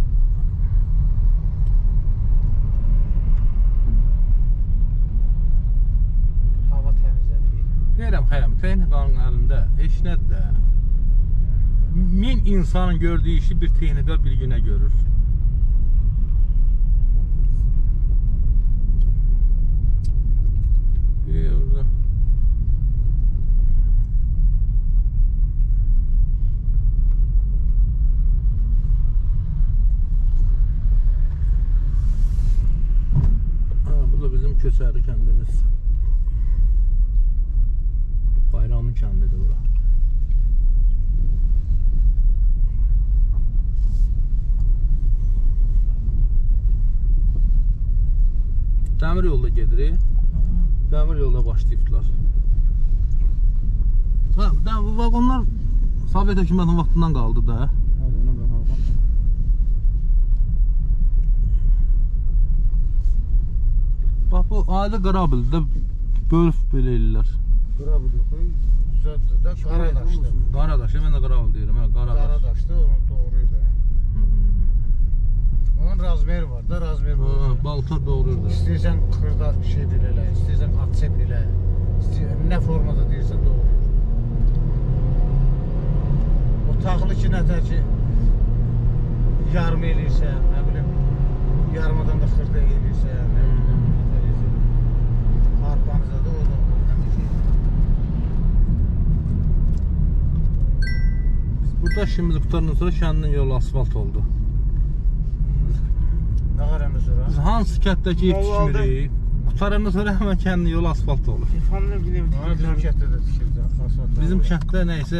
Hava təmizlədir. Deyirəm xəyəm, texnikanın əlində heç nədir də. Min insanın gördüyü işi bir texnika bir günə görür. Ee, orada. Ha, bu da bizim Kösərli kəndimiz. Bayramın kəndidir bura. Dəmir yolda gedirik. Dəmir yolda başlayıbdılar. Ha, bu vagonlar Sovet hökumətinin vaxtından qaldı da. Bax bu adi qırabildə bölüb belə eləyirlər. Qıra biliyor. Özədir də, Qaradaşdır. Qaradaş, mən də Qaravul deyirəm, hə, Qaradaş. Qaradaşdır, onun doğruydu. Hmm. Onun razmer var da, razmer Ha, var. balta doğruydu. İstəyirsən xırda şey belə, istəyirsən at çep elə, istəyirsən nə formada deyirsən doğru. O taxılı ki, nətər ki, yarım eləyirsən, nə bilim, yarımadan da xırda eləyirsən, nə bilim, nətər eləyirsən. Arpanıza da o da həmin şey. Biz burada işimizi qurtarandan sonra kəndin yolu asfalt oldu. Nə qarəndə sonra? Biz hansı kətdəki yetişmirik, qutarandan sonra həmən kəndin yolu asfalt olur. Fanlar bile Ona bizim kətdə də tikirdi, asfalt. Bizim kənddə nəysə,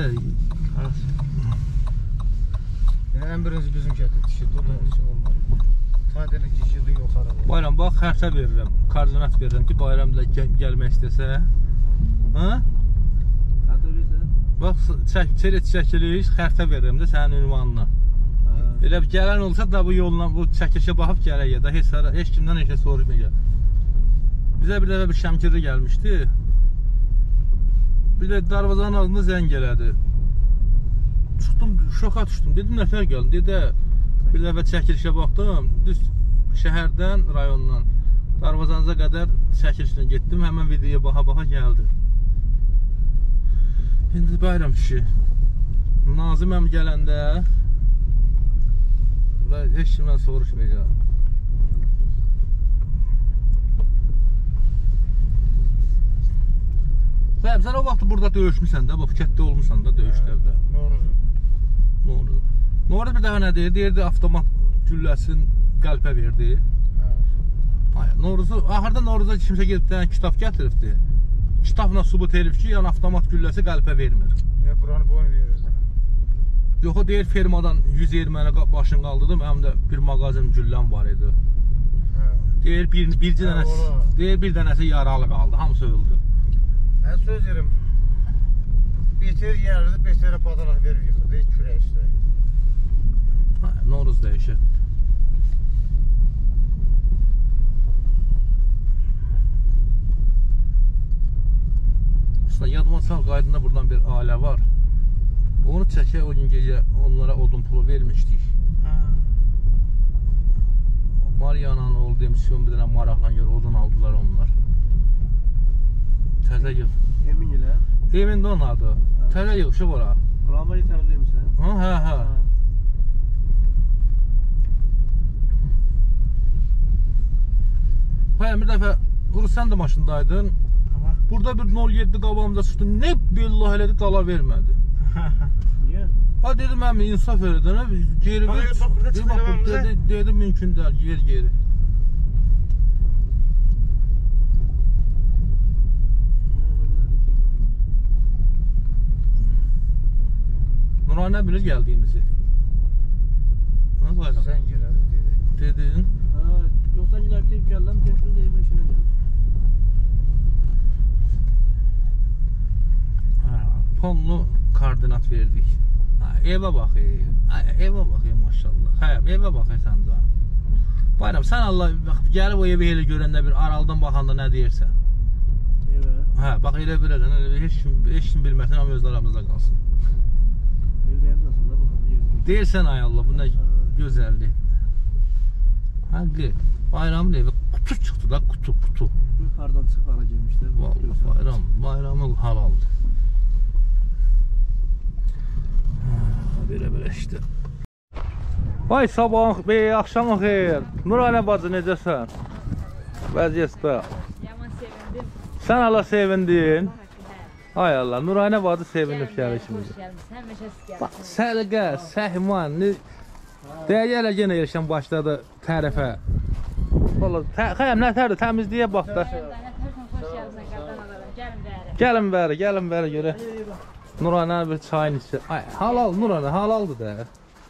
Yəni, ən birinci bizim kətdə tikirdi, o da şey olmadı. Tadələ keçirdi, yoxara oldu. bayram bax, xərsə verirəm, koordinat verirəm ki, bayramda gəl gəlmək istəsə. Ha? Kartı verirsen. Bax, çək, çeret çəkilik, xərsə verirəm də sənin ünvanına. Elə bir gələn olsa da bu yolla, bu çəkilişə baxıb gələk ya da heç, heç kimdən heç nə soruşmayacaq. Bizə bir dəfə bir şəmkirli gəlmişdi. Bir də darvazanın ağzında zəng elədi. Çıxdım, şoka düşdüm. Dedim, nətər gəldim? Dedi, bir dəfə çəkilişə baxdım. Düz şəhərdən, rayondan darvazanıza qədər çəkilişlə getdim. Həmən videoya baxa-baxa gəldim. İndi bayram kişi. Nazim əmi gələndə heç kimdən soruşmayacaq. Bəyəm, sən o vaxt burada döyüşmüsən də, bu kətdə olmuşsan da döyüşlərdə. Novruzun. Novruz. Novruz bir dəfə nə deyir? Deyirdi, avtomat gülləsini qəlpə verdi. Ay, Novruzu, axırda Novruzda kimsə gedib dənə kitab gətiribdi. Kitabla subut edib ki, yəni avtomat gülləsi qəlpə vermir. Niyə buranı boyun verirdi? Yox, o deyir, firmadan yüz erməni başını qaldırdım, həm də bir mağazin gülləm var idi. Deyir, bir, bir dənəsi, deyir, bir dənəsi yaralı qaldı, hamısı öldü. Mən söz yerim, beter yerdi, beterə badalaq verib yıxırdı, kürək üstə. Novruz dəyişir. Aslında yadıma sal qaydında buradan bir ailə var. Onu çəkə o gün gecə onlara odun pulu vermişdik. Mariyana'nın oğlu demişsin, bir dənə maraqlan gör, odun aldılar onlar. Təzə yığ. Emin ile. Emin də onun adı. Təzə yığışıb ora. Ramazan tanıdığım sen. Ha, hə, hə. Hayır, bir dəfə, Vuru sən də maşındaydın. Burada bir nol yeddi qabağımda çıxdı. Ne billah elədi, dala vermədi. Niye? Ha dedim, əmi insaf elədən, geri ver. Bak, burada çıxdı qabağımıza. Dedi, dedi, mümkün deyil, yer geri. Nuray nə bilir gəldiyimizi? Ha, bayram. Sən girədi, dedi. Dedin. Ha, yoksa ilerleyip geldim, tekrar değme işine geldim. Ponlu koordinat verdik. Ha, evə baxıyıq. Ha, evə baxıyıq maşallah. Hə, evə baxıyıq sən canım. Bayram, sən Allah gəlib o evi elə görəndə bir araldan baxanda nə deyirsən? Evet. Hə, bax elə bir elə, heç kim, heç kim bilməsin, amma öz aramızda qalsın. Evdeyim de aslında bakalım. Deyirsən ay Allah, bu nə gözəllik. Həqiqi, bayramın evi kutu çıxdı da, kutu, kutu. Yukarıdan çık ara gelmişler. Vallahi bayram, bayramı halaldı. Belə-belə işte. Vay sabahın, bey, axşamın xeyir. Nurayna bacı, necəsən? Vəziyyətdə. Yaman sevindim. Sən Allah sevindin. Ay Allah, Nurayna bacı sevinib gəlişimizi. Hoş geldiniz. Həmişə siz Bax, gəldiniz. səlqə, səhman, deyələ yenə yerişən başladı tərəfə. Valla, xəyəm, nətərdir, təmizliyə bax da. Hoş geldiniz qardan alaram. Gəlin bəri. Gəlin bəri, gəlin bəri görə. Nurayna bir çayın içi. Ay, halal, Nurayna, halaldır da.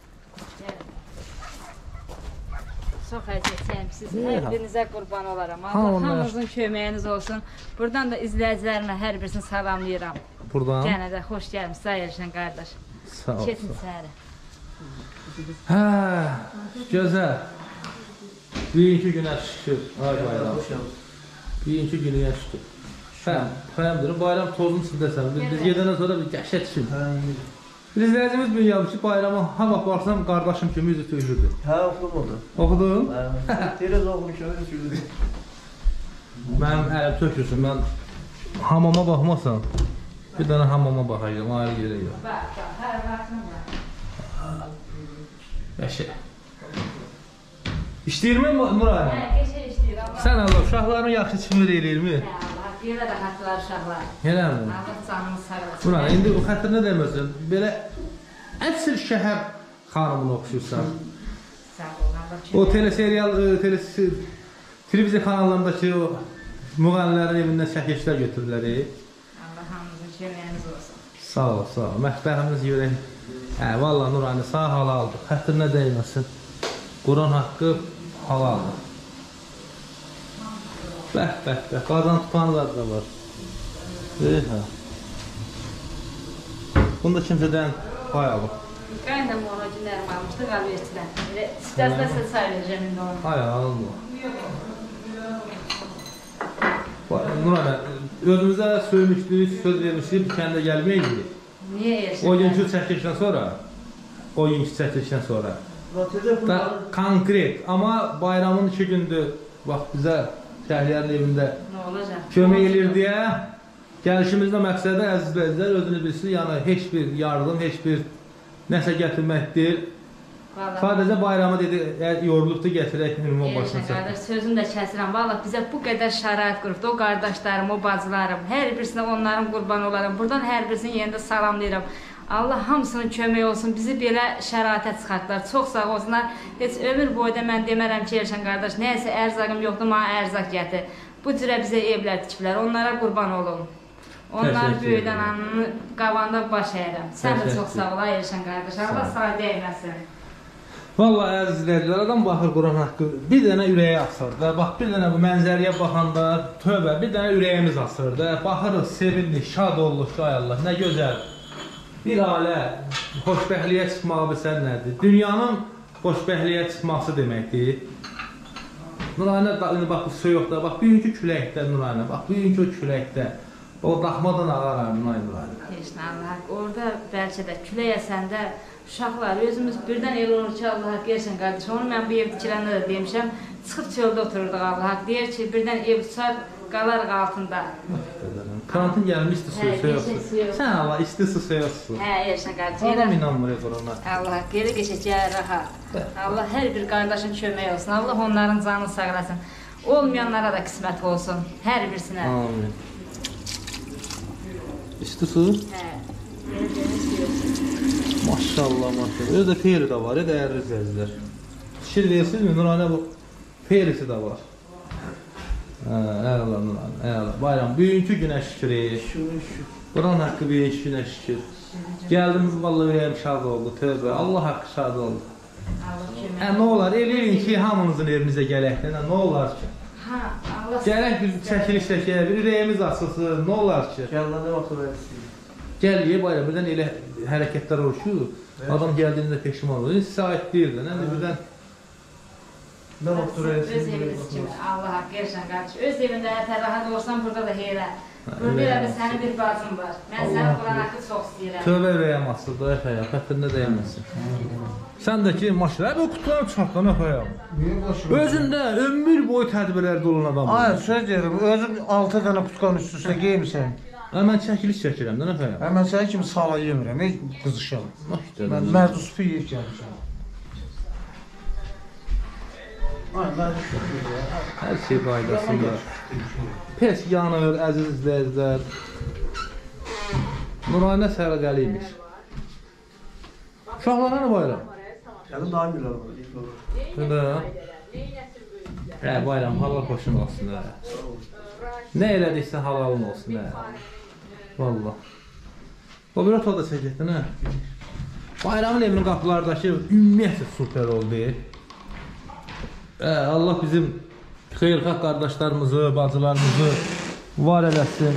Çox əziyyətçiyəm siz. Niyə? Hər birinizə qurban olaram. Ha, Allah onlar. hamınızın köməyiniz olsun. Buradan da izləyicilərimə hər birisini salamlayıram. Buradan. Yenə də xoş gəlmişsiniz Sayılşan qardaş. Sağ ol. Keçin səhəri. Hə, gözəl. Bugünkü günə şükür. Ay bayram. Bugünkü günə şükür. Hə, xəyamdır. Bayram tozunu sildəsən. Biz, biz gedəndən sonra bir qəşət düşün. Bir izləyicimiz bir yazmış ki, bayrama ha vaxt baxsam qardaşım kimi üzü tüylüdür. Hə, oxudum onu. Oxudun? Hə, tez oxumuşam, öyle sürdüm. Mənim əlim tökürsün, mən hamama baxmasam, bir dənə hamama baxacağım, ayrı yerə yox. Bax, bax, hər vaxtım var. Qəşə. İşləyirmi Nuray? Hə, qəşə işləyir, Allah. Sən Allah, uşaqların yaxşı çimir eləyirmi? Hə, Allah, belə də xatırlar uşaqlar. Eləmi? Allah canını sağlasın. Nuray, indi o xətrinə deməsin, belə əsl şəhər xanımını oxşuyursan. Sağ ol, Allah. O teleserial, telesi, televiziya kanallarındakı o müğənnilərin evindən çəkilişlər götürürlər. Allah hamımızın köməyiniz olsun. Sağ ol, sağ ol. Məxbərimiz yürək. Hə, valla Nurani, sağ halaldır. Xətrinə deyməsin. Quran haqqı halaldır. Bəh, bəh, bəh. Qazan tutanlar da var. Eyh, hə. Bunda kimsədən pay alıb. Qaynam ona günlərim almışdı, qalb etdilər. İstəsəsə say verəcəm indi onu. Ay, alınma. Nurani, özümüzə söylemişdik, söz vermişdik, bir kəndə gəlməydik. Niyə yersin? O günkü çəkilişdən sonra, o günkü çəkilişdən sonra. Batırda Da konkret, amma bayramın iki gündür, bax bizə şəhərlərin evində Nə olacaq? kömək edir deyə gəlişimizdə məqsədə əzizləyicilər özünüz bilirsiniz, yəni heç bir yardım, heç bir nəsə gətirmək deyil. Sadəcə bayramı dedi, yorulubdu gətirək ünvan başına çəkdik. Qardaş, sözüm də kəsirəm. Valla bizə bu qədər şərait qurubdu. O qardaşlarım, o bacılarım, hər birisinə onların qurban olarım. Buradan hər birisini yenində salamlayıram. Allah hamısının kömək olsun, bizi belə şəraitə çıxartdılar. Çox sağ olsunlar. Heç ömür boyda mən demərəm ki, Elşən qardaş, nəyəsə ərzaqım yoxdur, mənə ərzaq gətir. Bu cürə bizə evlər tikiblər, onlara qurban olun. Onlar böyüdən anını qavanda baş əyirəm. Sən də çox sağ ol, Elşən qardaş. Allah sağ dəyməsin. Vallahi əzizləyicilər, adam baxır Quran haqqı, bir dənə ürəyə asır da, bax bir dənə bu mənzəriyə baxanda, tövbə, bir dənə ürəyimiz asır da, baxırıq, sevindik, şad olduq, ay Allah, nə gözəl. Bir alə xoşbəxtliyə çıxmağı bilsən nədir? Dünyanın xoşbəxtliyə çıxması deməkdir. Nurayna, bax bu soyuqda, bax bugünkü küləkdə Nurayna, bax bugünkü küləkdə, o daxmadan ağarar Nurayna. Heç nə Allah, orada bəlkə də külək əsəndə uşaqlar, özümüz birdən el olur ki, Allah haqq yersən qardaş, onu mən bu ev dikiləndə də demişəm, çıxıb çöldə otururduq Allah haqq, deyər ki, birdən ev tutar, qalarıq altında. Karantın gəlmişdi, su soyuqsu. Sən Allah, isti su soyuqsu. Hə, yersən qardaş. Adam inanmır Qurana. Allah haqq, geri geçəcək rahat. Allah hər bir qardaşın kömək olsun, Allah onların canını sağlasın. Olmayanlara da qismət olsun, hər birisinə. Amin. İsti su? Hə, geri geçəcək. Maşallah, maşallah. Özdə peyri də var, dəyərli izləyicilər. Fikir verirsiniz mi? Nurani bu peyrisi də var. Əla Nurani, əla. Bayram, bugünkü günə şükür et. Quran haqqı bugünkü günə şükür. Gəldim, vallahi ürəyim şad oldu, tövbə. Allah haqqı şad oldu. Hə, nə olar, eləyin ki, hamınızın evinizə gələkdə, nə olar ki? Ha, Allah Gələk bir çəkiliş çəkək, bir ürəyimiz açılsın, nə olar ki? Gələn nə vaxt versin? Gəliyə bayram, birdən elə hərəkətlər olur ki, adam gəldiyində peşman olur. Sizə aid deyil də, nə birdən... Nə vaxt Öz versin? eviniz kimi, Allah haqq yersən qardaş. Öz evində ətər rahat olsan, burada da heylə. Burada elə bir sənin bir bacın var. Mən sənin Quran haqqı çox istəyirəm. Tövbə ürəyəm asıldı, əfəyəm, xəttində dəyəməsin. Sən də ki, maşılar, bu qutuları çıxartdan əfəyəm. Özündə ömür boyu tədbirlərdə olan adam. Ay, söz deyirəm, özüm altı dənə putkanın üst-üstə geymişəm. Mən çəkiliş çəkirəm də, nə əfəyəm? Mən sənə kimi sala yemirəm, ey qızışam. Mən mərdus pi yiyib gəlmişəm. Ay, mərdus pi yiyib. Hər şey qaydasında. Pes yanır, əziz izləyicilər. Nurayna sərqəli imiş. Uşaqlara nə bayram? Gəlin daim bilərəm. Ödə. Hə, bayram, halal xoşun olsun, hə. Nə elədiksə halalın olsun, hə. Valla. O bir otoda çəkətdən, hə. Bayramın evinin qapılardakı ümumiyyətlə super oldu. Hə, Allah bizim xeyrxalq qardaşlarımızı, bacılarımızı var eləsin.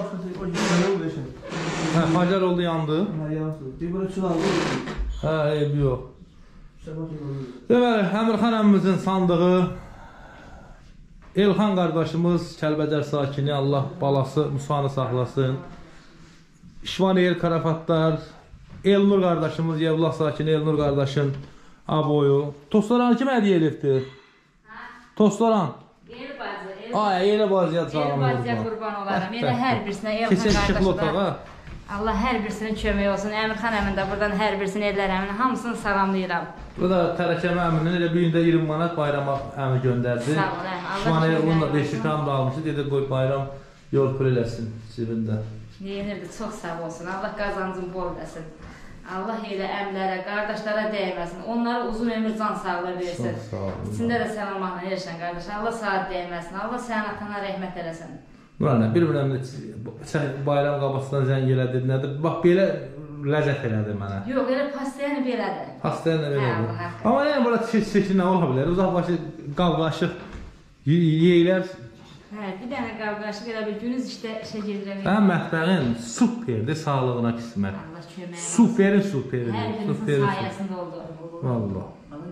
Hə, Hacar oldu, yandı. Bir bura çuvaldı. Hə, eybi yox. Deməli, Əmirxan əmmimizin sandığı Elxan qardaşımız Kəlbəcər sakini, Allah balası Musanı saxlasın. İşvaniyel Karafatlar, Elnur qardaşımız, Yevlah sakini Elnur qardaşın aboyu. Tostoran kim hədiyyə edibdir? Tostoran. Yeni bazı. Ay, yeni bazıya sağlam Yeni bazıya qurban olaram. Elə hər birisinə Elxan Keçək çıxlı qardaşlar. otağa. Allah hər birisinin kömək olsun. Əmirxan əmin də buradan hər birisini ellər əmin. Hamısını salamlayıram. Bu da Tərəkəmə əminin elə bir gündə iyirmi manat bayrama əmi göndərdi. Sağ ol, əmi. Allah İşvaniyel kömək onun da olsun. beş tam da almışdı. Dedi qoy bayram yol pul eləsin cibində. Yenirdi, çox sağ olsun. Allah qazancın bol eləsin. Allah elə əmlərə, qardaşlara dəyməsin. Onlara uzun ömür can sağlığı versin. Çox sağ olun. İçində də səlamatla yaşayın qardaş. Allah saat dəyməsin. Allah sənin atana rəhmət eləsin. Nurhanə, bir biləm bayram qabasından zəng elədi, nədir? Bax, belə ləzzət elədi mənə. Yox, elə pastayəni belədir. Hastaya nə Hə, belə Allah olur? haqqı. Amma yəni burada çeşit nə ola bilər? Uzaq başı qavqaşıq yeyilər. Hə, bir dənə qavqaşıq elə bir günüz işdə işə gedirəm. Həm mətbəğin superdir, sağlığına qismət. Allah kömək olsun. Superin superidir. Hər birinizin Superin. sayəsində oldu. Vallahi.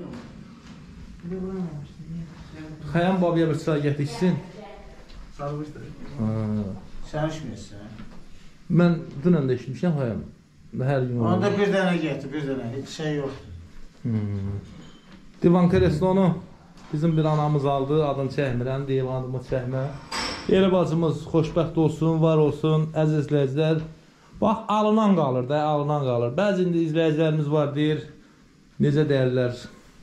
Xəyam babaya bir çay gətirsin. Sarmışdır. Ha. Sən içmirsən. Mən dünən də içmişəm xəyam. Hər gün Onda olur. bir dənə getir, bir dənə. Heç şey yoxdur. Hmm. Divan kreslonu bizim bir anamız aldı. Adını çəkmirəm, deyim adımı çəkmə. Elə bacımız xoşbəxt olsun, var olsun, əziz izləyicilər. Bax, alınan qalır da, alınan qalır. Bəzi indi izləyicilərimiz var, deyir, necə deyirlər,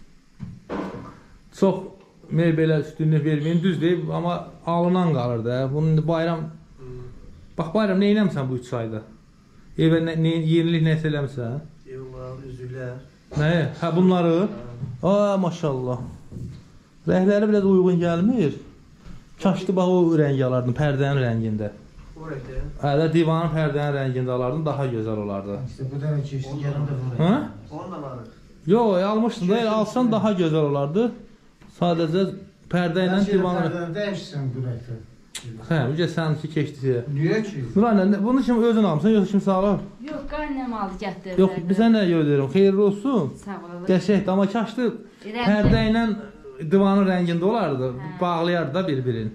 çox meybələ üstünlük verməyin, düz deyib, amma alınan qalır da. Bunun bayram, bax bayram, nə eləmsən bu üç ayda? Evə nə, nə, yenilik nəsə eləmsən? Yollar, üzüklər. Nə? Hə, bunları? Aa, maşallah. Rəhləri biraz uyğun gəlmir. Kaşdı bax o rəng alardın, pərdənin rəngində. O rəngdə. Hə, də divanın pərdənin rəngində alardın, daha gözəl olardı. İşte bu dənə keçdi, gəlin də buraya. Hə? Onunla alır. Yox, almışdın da, el alsan daha gözəl olardı. Sadəcə pərdə ilə divanı... Pərdəni dəyişsən buraya. Hə, ücə səninki keçdi. Niyə ki? Nurhanə, bunu kim özün almışsan, yoxsa kim sağlar? Yox, qaynəm aldı gətirdi. Yox, bizə nə göndərim, xeyirli olsun. Sağ ol. Qəşəkdir, amma kaşdı pərdə ilə divanın rəngində olardı, bağlayardı da bir-birin.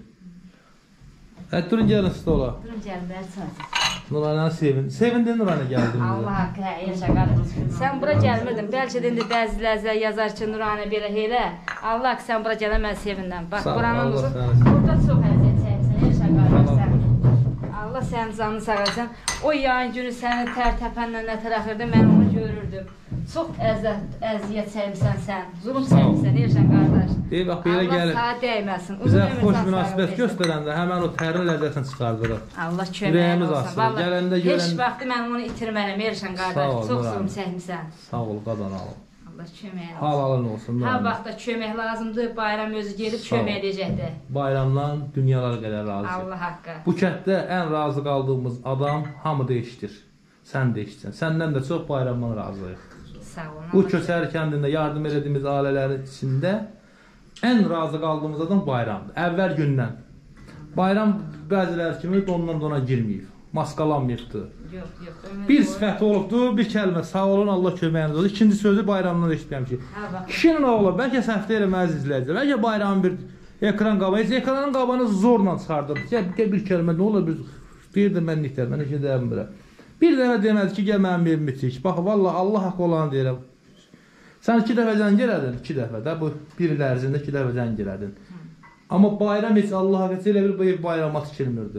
Hə, durun gəlin stola. Durun gəlin, bəli çay. Nurhanə sevin. Sevindin Nurhanə gəldin. Allah haqqı, hə, yaşa qardaş. Sən bura gəlmirdin. Bəlkə də indi bəzilərsə yazar ki, Nurhanə belə elə. Allah haqqı, sən bura gələ mən sevindim. Bax, Sağ ol, buranın Allah uzun. sağ olsun. Burada çox əziyyət çəkirsən, yaşa qardaş Allah sən. Allah sənin canını sağ olsun. O yayın günü səni tər-təpənlə nətər axırdı, mən onu görürdüm. Çox əziyyət, əziyyət çəkirsən sən. Zulm çəkirsən, yaşa qardaş. Deyir, bax, belə Allah gəlin. sağ dəyməsin. Uzun Bizə ömür xoş sağ münasibət sağ göstərəndə həmən o tərin ləzzətini çıxardırıq. Allah köməyin Ürəyimiz olsun. açılır. Vallahi Gələndə heç görən- vaxtı mən onu itirmərəm, Erşan Sağ qardaş. ol, Çox Nurhan. zulm çəkmisən. Sağ ol, qazanalım. Allah köməyin olsun. Halalın olsun. Hər Nurhanə. vaxtda kömək lazımdır. Bayram özü gedib Sağ ol. kömək edəcəkdir. Bayramdan dünyalar qədər razı. Allah haqqı. Bu kənddə ən razı qaldığımız adam hamı dəyişdir. Sən dəyişsən. Səndən də çox bayramdan razıyıq. Sağ olun. Bu Allah- Köçər kəndində yardım etdiyimiz ailələrin içində ən razı qaldığımız adam bayramdır. Əvvəl gündən. Bayram bəziləri kimi dondan dona girməyib. Maskalanmayıbdı. Yox, yox. ömür Bir boyu- sifəti olubdu, bir kəlmə sağ olun, Allah köməyiniz olsun. İkinci sözü bayramdan eşitmişəm ki. Ha bax. Kişinin oğlu, bəlkə səhvdə eləməz izləyicilər. Bəlkə bayramın bir ekran qabı, heç ekranın qabını zorla çıxardır. Ya bir, bir kəlmə nə olur biz deyirdim mən nitər, mən heç nə deyəm belə. Bir dəfə demədi ki, gəl mənim evimi itik. Bax vallahi Allah haqqı olanı deyirəm. Sən iki dəfə zəng elədin, iki dəfə də bu bir il ərzində iki dəfə zəng elədin. Amma bayram heç Allah haqqı elə bir bu ev bayrama tikilmirdi.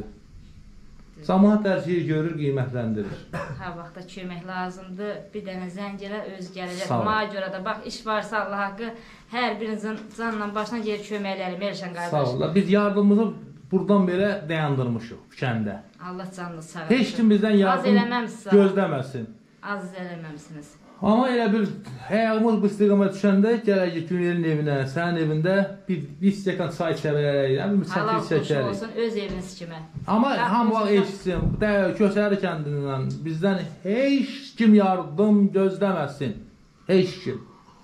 Cəmaət hər şeyi görür, qiymətləndirir. Ha vaxtda kömək lazımdır. Bir dənə zəng elə öz gələcək. Sağ ol. Mənə görə də bax iş varsa Allah haqqı hər birinizin canla başına yer köməkləri Erşan qardaş. Sağ olun. Biz yardımımızı buradan belə dayandırmışıq kəndə. Allah canını sağ olsun. Heç kim bizdən Az yardım eləməmsiniz. gözləməsin. Az eləməmsiniz. Amma elə bir həyatımız bu istiqamət düşəndə gələcək Günelin evinə, sənin evində bir, bir stəkan çay içəbilərək, bir Allah çəkil xoş çəkərik. olsun öz eviniz kimi. Amma Bax, hamı vaxt özünüzə- eşitsin, Köçəri kəndindən bizdən heç kim yardım gözləməsin. Heç kim.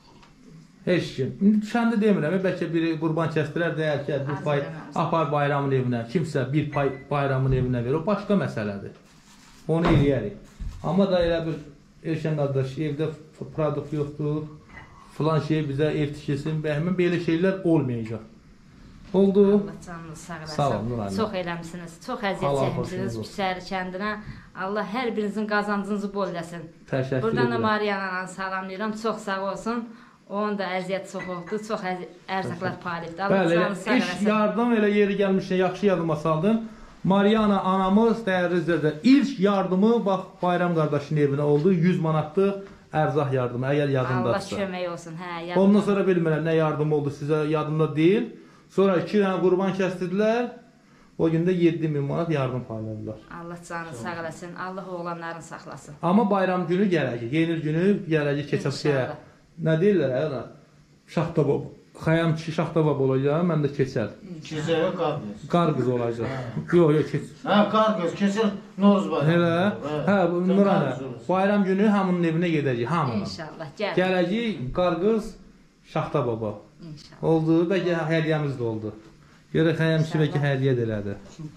Heç kim. İndi düşəndə demirəm, bəlkə biri qurban kəsdirər, deyər ki, bir Az pay eləməmsin. apar bayramın evinə, kimsə bir pay bayramın evinə verir, o başqa məsələdir. Onu eləyərik. Amma da elə bir Erşən qardaş, evdə produkt yoxdur, filan şey bizə ev tikilsin, bəhmin belə şeylər olmayacaq. Oldu. Allah canınızı sağ eləsin. Sağ olun, Nuranə. Çox eləmisiniz, çox əziyyət Allah çəkmisiniz xoşunuz olsun. Küçəri kəndinə. Allah hər birinizin qazancınızı bol eləsin. Təşəkkür Buradan da edirəm. Mariyananı salamlayıram. Çox sağ olsun. Onun da əziyyət çox oldu. Çox əzi- ərzaqlar palibdir. Allah Bəli, canınızı sağ ilk eləsin. yardım elə yeri gəlmişsə yaxşı yadıma saldım. Mariana anamız dəyərli izləyicilər ilk yardımı bax Bayram qardaşın evinə oldu. yüz manatlıq ərzaq yardımı əgər Allah yadındadırsa. kömək olsun. Hə, Ondan yadımda. sonra bilmirəm nə yardım oldu sizə yadımda deyil. Sonra iki dənə qurban kəsdirdilər. O gündə yeddi min manat yardım payladılar. Allah canını sağ eləsin. Allah oğlanlarını saxlasın. Amma bayram günü gələcək, yeni günü gələcək keçəsiyə. İnşallah. Nə deyirlər ə? Şaxtabab. Xəyam kişi şaxtabab olacaq, mən də keçər. Keçər qarqız. Qar qız olacaq. Yox, yox, keç. Hə, qarqız, keçər Noruz bayramı. Elə? Hə, bu Sən Nuranə. qarqız olursun. Bayram günü hamının evinə gedəcək, hamının. İnşallah. Gəl. Gələcək qar qız şaxtababa. İnşallah. Oldu, bəlkə hədiyyəmiz də oldu. Görə xəyam kişi bəlkə hədiyyə də elədi.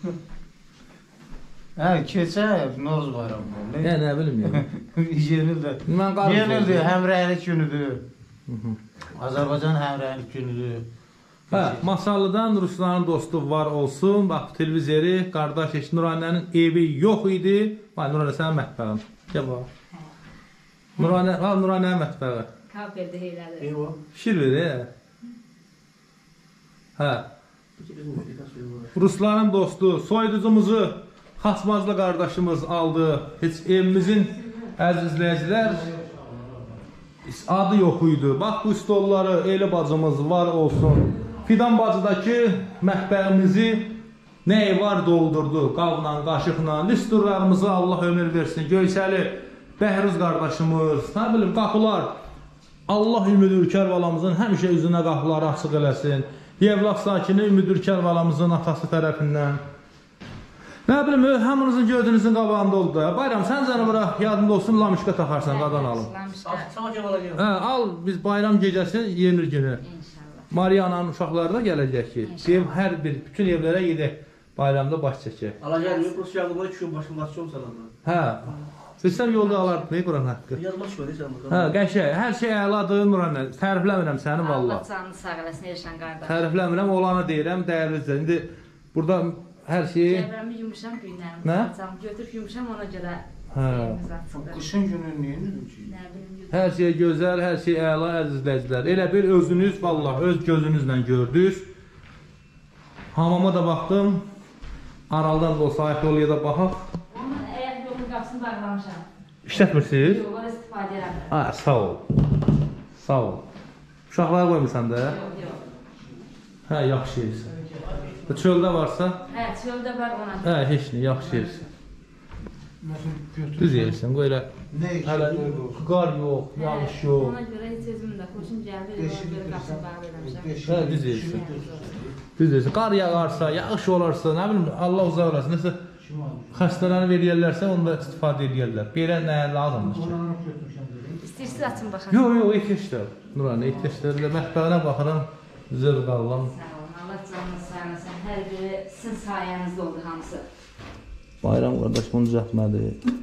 Hə, keçər Noruz bayramı. Ya nə bilim ya. Yeni də. Mən qar qız Yeni də oldum. həmrəylik günüdür. Azərbaycan həmrəylik günüdür. Hə, Masallıdan Ruslanın dostu var olsun. Bax, televizori, qardaş heç Nuranənin evi yox idi. Bax, Nuranə sənin mətbəğin. Gəl bax. Nuranə, ha, Nuranənin mətbəği. Kaperdə heylədir. Eyvah. Şir verir, hə. Hə. Rusların dostu, soyuducumuzu Xasmazlı qardaşımız aldı. Heç evimizin əziz izləyicilər adı yox idi. Bax, bu stolları Eli bacımız var olsun. Fidan bacıdakı mətbəğimizi nəyi var doldurdu. Qavla, qaşıqla, listurlarımızı Allah ömür versin. Göysəli Bəhruz qardaşımız, nə bilim, qapılar. Allah Ümid Ülkər balamızın həmişə üzünə qapıları açıq eləsin. Yevlax sakini Ümid Ülkər balamızın atası tərəfindən. Nə bilim, hamınızın gözünüzün qabağında oldu da. Bayram, sən səni bura yadında olsun, lamışqa taxarsan, qadan alım. Sana kemal gel. Hə, al, biz bayram gecəsi yeni günü. İnşallah. Mariyananın uşaqları da gələcək ki, ev hər bir, bütün evlərə gedək, bayramda baş çəkək. Alacağım yok. Rus yardıma iki gün başım başlıyorum sana. Hə, bilsəm yolda alardım, ey Quran haqqı. Yazma şöyle sen Hə, bakalım. qəşəng, hər şey əladır, Nuranə. Tərifləmirəm səni, Allah valla. canını sağ eləsin Erşan qardaş. Tərifləmirəm, olanı deyirəm, dəyərli izləyicilər. İndi burada hər şeyi... Cəbrəmi yumuşam günlərimi Nə? açacağım. Götürüb yumuşam ona görə Hə. evimiz açılır. Qışın günü neyiniz? Nə bilim, Hər şey gözəl, hər şey əla, əziz izləyicilər. Elə bir özünüz, valla, öz gözünüzlə gördünüz. Hamama da baxdım. Araldan da olsa, ayaq yoluya da baxaq. Onun əyək yolun qapısını bağlamışam. İşlətmirsiniz? Yox, orası istifadə eləmirəm. Ha, sağ ol. Sağ ol. Uşaqları qoymursan da? Yox, yox. Hə, yaxşı yersən. Çöldə varsa? Hə, çöldə var ona. Hə, heç nə, yaxşı yersən. Düz yersən, qoy elə. Nə Hələ qar yox, yağış yox. Ona görə heç özüm də xoşum gəldi. Ona görə qapısını bağlamışam. Hə, düz yersən. Düz yersən. Qar yağarsa, yağış olarsa, nə bilim, Allah uzaq olasın. Nəsə xəstələni verirlərsə, onu da istifadə edirlər. Belə nə lazımdır ki? İstəyirsiniz açın baxın. Yox, yox, ehtiyaclar. Nuranə, ehtiyaclarla mətbəğinə baxıram, zövq alıram. Sağ olun, Allah canınızı sağ eləsin. Hər biri sizin sayənizdə oldu hamısı. Bayram qardaş bunu düzəltmədi.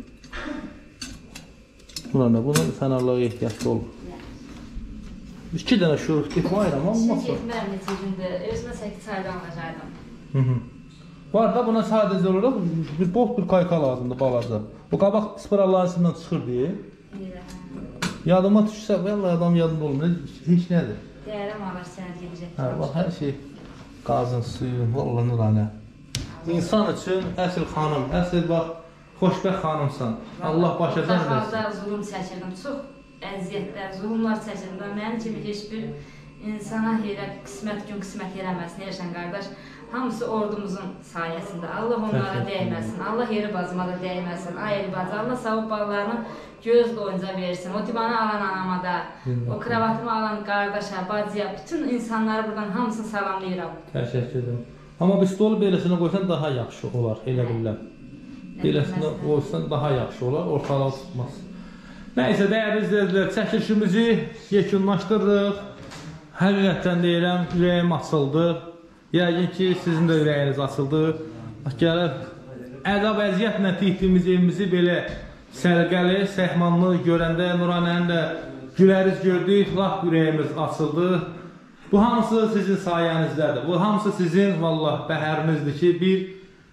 Nuranə, bunun sən Allah'a ehtiyaclı olur. İki dənə şuruq get bayram Şimdi olmazsa. getməyəm neçə gündür. Özümə səkiz çaydan alacaqdım. Hı hı. Var da buna sadəcə olaraq bir boş bir kayka lazımdır balaca. Bu qabaq spiralların içindən çıxır deyə. İyi də. Yadıma düşsə, vallahi adam yadında olmur. Heç nədir. Deyərəm alır sənə gedəcək. Hə, bax hər şey qazın, suyun, vallahi Nuranə. İnsan üçün əsl xanım, əsl bax xoşbəxt xanımsan. Allah başacan Halda versin. zulüm çəkirdim. Çox əziyyətlər, zulümlər çəkirdim. Mənim kimi heç bir insana elə qismət gün qismət eləməsin, Erşan qardaş. Hamısı ordumuzun sayəsində. Allah onlara dəyməsin. Allah yeri bacıma da dəyməsin. Ay yeri bacı, Allah savub ballarını göz doyunca versin. O divanı alan anama da, o kravatımı alan qardaşa, bacıya, bütün insanları buradan hamısını salamlayıram. Təşəkkür edirəm. Amma bir stolu beləsinə qoysan daha yaxşı olar, elə bilirəm. Beləsinə qoysan daha yaxşı olar, ortalığı tutmaz. Nəysə, dəyərli izləyicilər, çəkilişimizi yekunlaşdırırıq. Həqiqətən deyirəm, ürəyim açıldı. Yəqin ki, sizin də ürəyiniz açıldı. Gəlib, ədab əziyyətlə tikdiyimiz evimizi belə sərqəli, səhmanlı görəndə Nuranənin də güləriz gördük, laf ürəyimiz açıldı. Bu hamısı sizin sayənizdədir. Bu hamısı sizin vallah bəhərinizdir ki, bir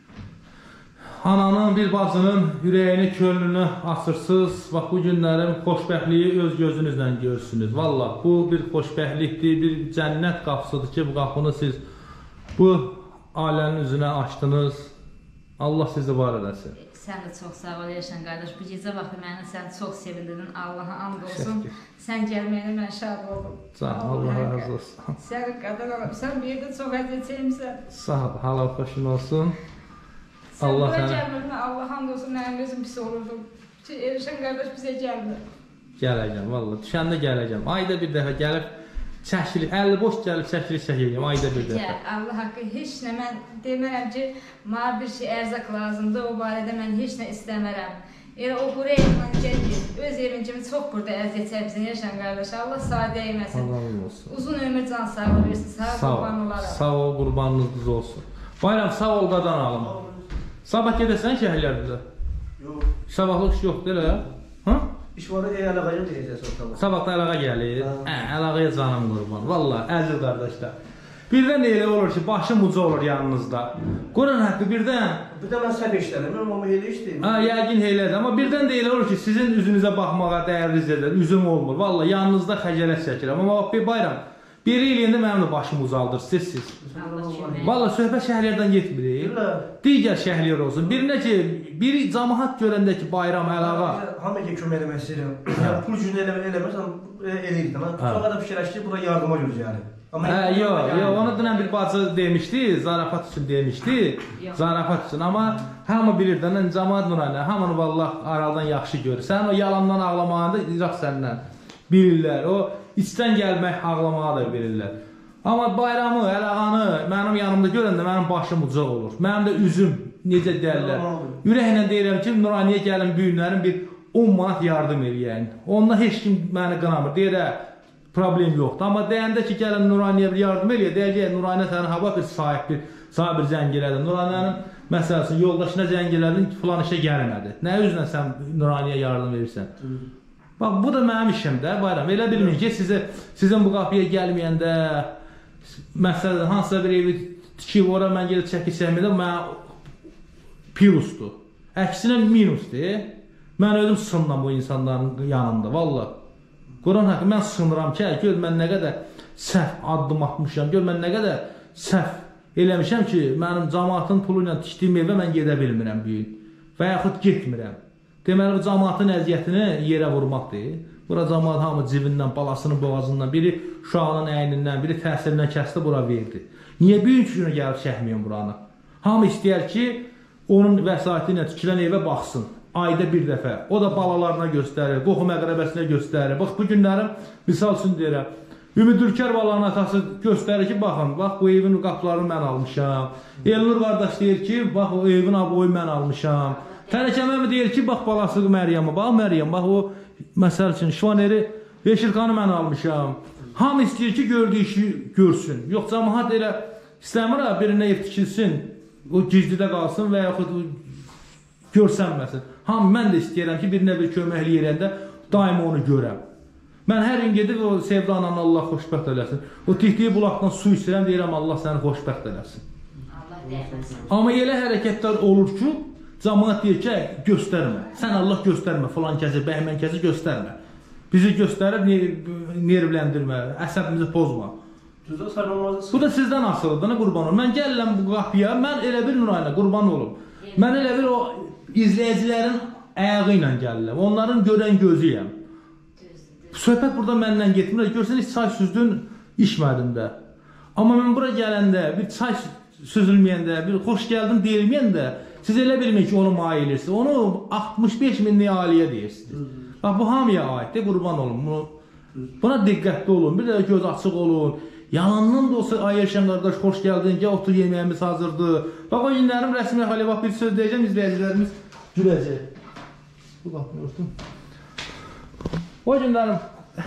ananın, bir bacının ürəyini, könlünü açırsınız. Bax, bu günlərin xoşbəxtliyi öz gözünüzlə görürsünüz. Vallah, bu bir xoşbəxtlikdir, bir cənnət qapısıdır ki, bu qapını siz bu ailənin üzünə açdınız. Allah sizi var eləsin. Sən də çox sağ ol Yaşan qardaş. Bu gecə vaxtı məni sən çox sevindirdin. Allaha and olsun. Sən gəlməyinə mən şad oldum. Can, Allah razı olsun. Sən qədər olam. Sən bir yerdə çox əziyyət çəkmisən. Sağ ol, halal xoşun olsun. Sən Allah bura sənə gəlmədin, Allah hamd olsun, mənim özüm pis olurdum. Erişən qardaş bizə gəlmir. gələcəm, valla. Düşəndə gələcəm. Ayda bir dəfə gəlib çəkilir, əlli boş gəlib çəkilir çəkəcəm, ayda bir dəfə. Allah haqqı, heç nə mən demərəm ki, mənə bir şey ərzaq lazımdır, o barədə mən heç nə istəmərəm. Elə o buraya evdən gəlir, öz evin kimi çox burada əziyyət çəkmişsin, Yaşan qardaş. Allah sağ dəyməsin. Allah olsun. Uzun ömür can sağlığı versin, sağ qurban olaraq. Sağ ol, qurbanınız düz olsun. Bayram, sağ ol qadan alım. Sabah gedəsən şəhərlərdə? Yox. Sabahlıq iş yoxdur elə? Ha? İş var ya, əlaqəyə deyəcəksən sabah. Sabahda əlaqa gəlir. Hə, əlaqəyə canım qurban. Vallahi, əziz qardaşlar. Birdən elə olur ki, başım uca olur yanınızda. Quran haqqı birdən... Bir də mən səhv işlərim, mən onu elə işləyim. Hə, yəqin elədir. Amma birdən də elə olur ki, sizin üzünüzə baxmağa dəyərli izləyirlər. Üzüm olmur. Vallahi, yanınızda xəcələt çəkirəm. Amma bax, bir bayram. Biri eləyəndə mənim də başım uzaldır, siz-siz. Vallahi, söhbət şəhərlərdən getmir. Digər şəhərlər olsun. Birinə ki, biri cəmaət görəndə ki, bayram, əlaqa. Hamı ki, kömək eləmək istəyirəm. Yəni, pul gücünü eləməsən, eləyirdim. Çox adam fikirləşir ki, bura yardıma görə gəlir. Hə, yox, yox, onu dünən bir bacı demişdi, zarafat üçün demişdi, zarafat üçün. Amma hamı bilir də, cəmaət nurayla, hamını vallah aradan yaxşı görür. Sən o yalandan ağlamağında icaq səndən bilirlər, o içdən gəlmək ağlamağa da bilirlər. Amma bayramı, əlağanı mənim yanımda görəndə mənim başım ucaq olur. Mənim də üzüm, necə deyərlər, ürəklə deyirəm ki, Nuraniyə gəlin bu günlərin bir on manat yardım eləyən. Ondan heç kim məni qınamır, deyir, problem yoxdur. Amma deyəndə ki, gəlin Nuraniyə bir yardım eləyə, deyəcək, Nuraniyə səni hava bir sahib bir, sahib bir zəng elədi. Nuraniyənin məsələsin, yoldaşına zəng elədin, filan işə gəlmədi. Nə üzrə sən Nuraniyə yardım verirsən? Bax, bu da mənim işimdə, bayram. Elə bilməyin ki, sizi, sizin bu qapıya gəlməyəndə, məsələdə hansısa bir evi tikib, ora mən gedib çəkil çəkməyəndə, mənə plusdur. Əksinə minusdur. Mən özüm sınıram bu insanların yanında, valla. Quran haqqı, mən sınıram ki, gör mən nə qədər səhv addım atmışam, gör mən nə qədər səhv eləmişəm ki, mənim cəmaatın pulu ilə tikdiyim evə mən gedə bilmirəm bu gün. Və yaxud getmirəm. Deməli, bu cəmaatın əziyyətini yerə vurmaqdır. Bura cəmaat hamı cibindən, balasının boğazından, biri uşağının əynindən, biri təhsilindən kəsdi, bura verdi. Niyə bir üç günə gəlib çəkməyəm buranı? Hamı istəyər ki, onun vəsaiti ilə tikilən evə baxsın. Ayda bir dəfə. O da balalarına göstərir, qohum əqrəbəsinə göstərir. Bax, bu günlərim, misal üçün deyirəm, Ümid Ülker balanın atası göstərir ki, baxın, bax, bu evin qapılarını mən almışam. Elnur qardaş deyir ki, bax, o evin aboyu mən almışam. Tərəkəmə deyir ki, bax, balası Məryəmə, bax, Məryəm, bax, o, məsəl üçün, şvaneri, Beşirxanı mən almışam. Hamı istəyir ki, gördüyü işi görsün. Yox, cəmaat elə istəmir, birinə ev tikilsin, o gizlidə qalsın və yaxud görsənməsin. Hamı, mən də istəyirəm ki, birinə bir köməkli yerəndə daima onu görəm. Mən hər gün gedib o Sevda ananı Allah xoşbəxt eləsin. O tikdiyi bulaqdan su içirəm, deyirəm Allah səni xoşbəxt eləsin. Allah deyəməsin. Amma elə hərəkətlər olur ki, cəmaat deyir ki, göstərmə. Sən Allah göstərmə, filan kəsi, bəhmən kəsi göstərmə. Bizi göstərib nervləndirmə, əsəbimizi pozma. Bu da sizdən asılıdır, nə qurban olum. Mən gəlirəm bu qapıya, mən elə bir Nurayla qurban olum. Mən elə bir o izləyicilərin ayağı ilə gəlirəm, onların görən gözüyəm. Söhbət burada məndən getmir, görsən heç çay süzdün, içmədim də. Amma mən bura gələndə, bir çay süzülməyəndə, bir xoş gəldin deyilməyəndə, siz elə bilməyin ki, onu mailirsiniz. Onu altmış beş minlik aliyə deyirsiniz. Bax, bu hamıya aiddir, qurban olun. Buna diqqətli olun, bir də göz açıq olun. Yalandan da olsa, ay Yaşan qardaş, xoş gəldin, gəl otur, yeməyimiz hazırdır. Bax, o günlərim rəsmi xalə, bax, bir söz deyəcəm, izləyicilərimiz güləcək. Bu qapını örtüm. O günlərim,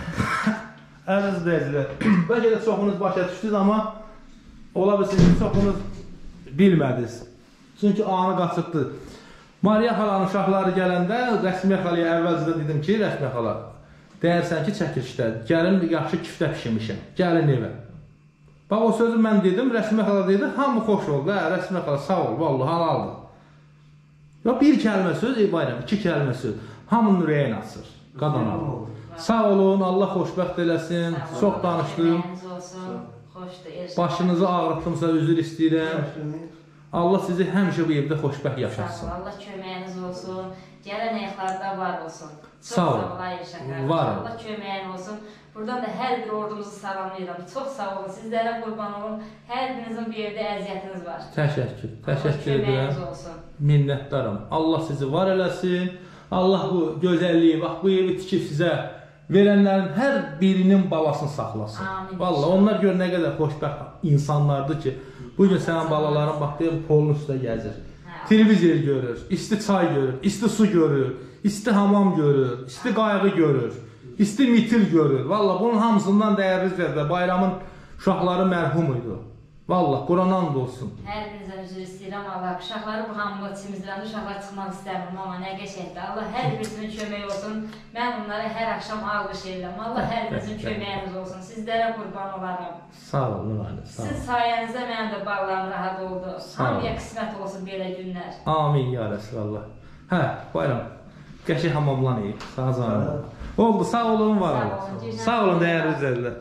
əziz izləyicilər, bəlkə də çoxunuz başa düşdünüz, amma ola bilsiniz ki, çoxunuz bilmədiniz. Çünki anı qaçıqdır. Mariya xalanın uşaqları gələndə, rəsmiyə xalaya əvvəlcədə dedim ki, rəsmiyə xala, deyərsən ki, çəkilişdə, gəlin yaxşı kiftə pişirmişəm, gəlin evə. Bax o sözü mən dedim, Rəsmə xala dedi, hamı xoş oldu. Hə, Rəsmə xala sağ ol, vallahi halaldır. Ya bir kəlmə söz, ey bayram, iki kəlmə söz. Hamının ürəyin açır. Qadan alır. Sağ olun, Allah xoşbəxt eləsin. Çox danışdım. Başınızı ağrıtdımsa üzr istəyirəm. Allah sizi həmişə bu evdə xoşbəxt yaşatsın. Allah köməyiniz olsun. Gələn ayaqlarda var olsun. Çox Sağ ol. Var. Allah köməyin olsun. Buradan da hər bir ordumuzu salamlayıram. Çox sağ olun. Sizlərə qurban olun. Hər birinizin bir yerdə əziyyətiniz var. Təşəkkür. Təşəkkür Allah edirəm. köməyiniz olsun. Minnətdaram. Allah sizi var eləsin. Allah bu gözəlliyi, bax bu evi tikib sizə verənlərin hər birinin balasını saxlasın. Amin. Vallahi onlar gör nə qədər xoşbəxt insanlardır ki, bu gün sənin balaların bax deyim polun üstə gəzir. Televizor görür, isti çay görür, isti su görür, isti hamam görür, isti qayğı görür, isti mitil görür. Vallahi bunun hamısından dəyərli zərdə bayramın uşaqları mərhum idi. Vallahi Qur'an and olsun. Hər birinizə üzr istəyirəm Allah. Uşaqları bu hamıda çimizləndi, uşaqlar çıxmaq istəmirəm amma nə qəşəngdir. Allah hər birisinin köməyi olsun. Mən onlara hər axşam alqış edirəm. Allah hər birinizin köməyiniz olsun. Sizlərə qurban olaram. Sağ olun, Nurani, sağ olun. Siz sayənizdə mənim də ballarım rahat oldu. Sağ olun. Hamıya qismət olsun belə günlər. Amin ya Resulallah. Hə, bayram. Qəşəng hamamlanıyıq. Sağ olun. Oldu, sağ olun, var olun. Sağ olun, dəyərli izləyicilər.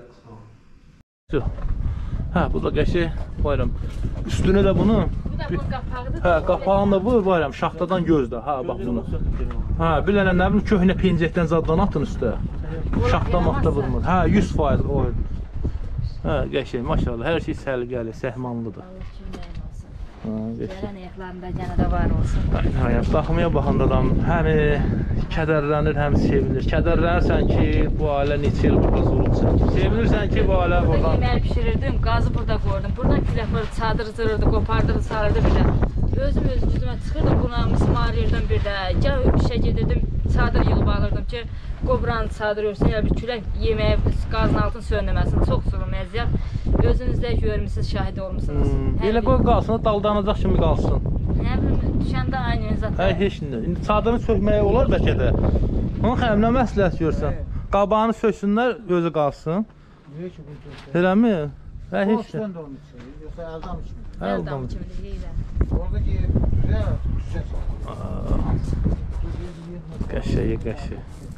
Hə, bu da qəşəng bayram. Üstünə də bunu. Bu da bunun qapağıdır. Hə, qapağını da vur bayram, şaxtadan gözlə. Hə, bax bunu. Hə, bir dənə nə bilim köhnə pencəkdən zaddan atın üstə. Şaxta maxta vurmur. Hə, yüz faiz o. Hə, qəşəng, maşallah. Hər şey səliqəli, səhmanlıdır. Gələn ayaqlarında gənə də var olsun. Hə, daxmaya baxanda da həm kədərlənir, həm sevinir. Kədərlənirsən ki, bu ailə neçə il burada zulubsan. Sevinirsən ki, bu ailə Burada buradan... yemək pişirirdim, qazı burada qoydum. Buradan külək var, çadır cırırdı, qopardırdı, sarırdı bir də. Özüm öz gücümə çıxırdım, buna mismar yerdən bir də. Gəl işə gedirdim, çadır yığıb alırdım ki, qobranın çadır örsən, ya bir külək yeməyə, qazın altını söndürməsin. Çox zulum, əziyyət. Özünüz də görmüsünüz, şahid olmuşsunuz. Hmm, elə qoy qalsın, daldanacaq kimi qalsın. Nə bilim, düşəndə aynı zaten. Hə, heç nə. İndi çadırını sökməyə olar bəlkə də. Onun xəminə məsləhət görsən. Qabağını söksünlər, özü qalsın. Eləmi? Hə, heç nə. Boşdan da onun üçün, yoxsa əldan üçün. Əldam kimi deyirlər. Orada ki, düzə, düzə. Qəşəng, qəşəng.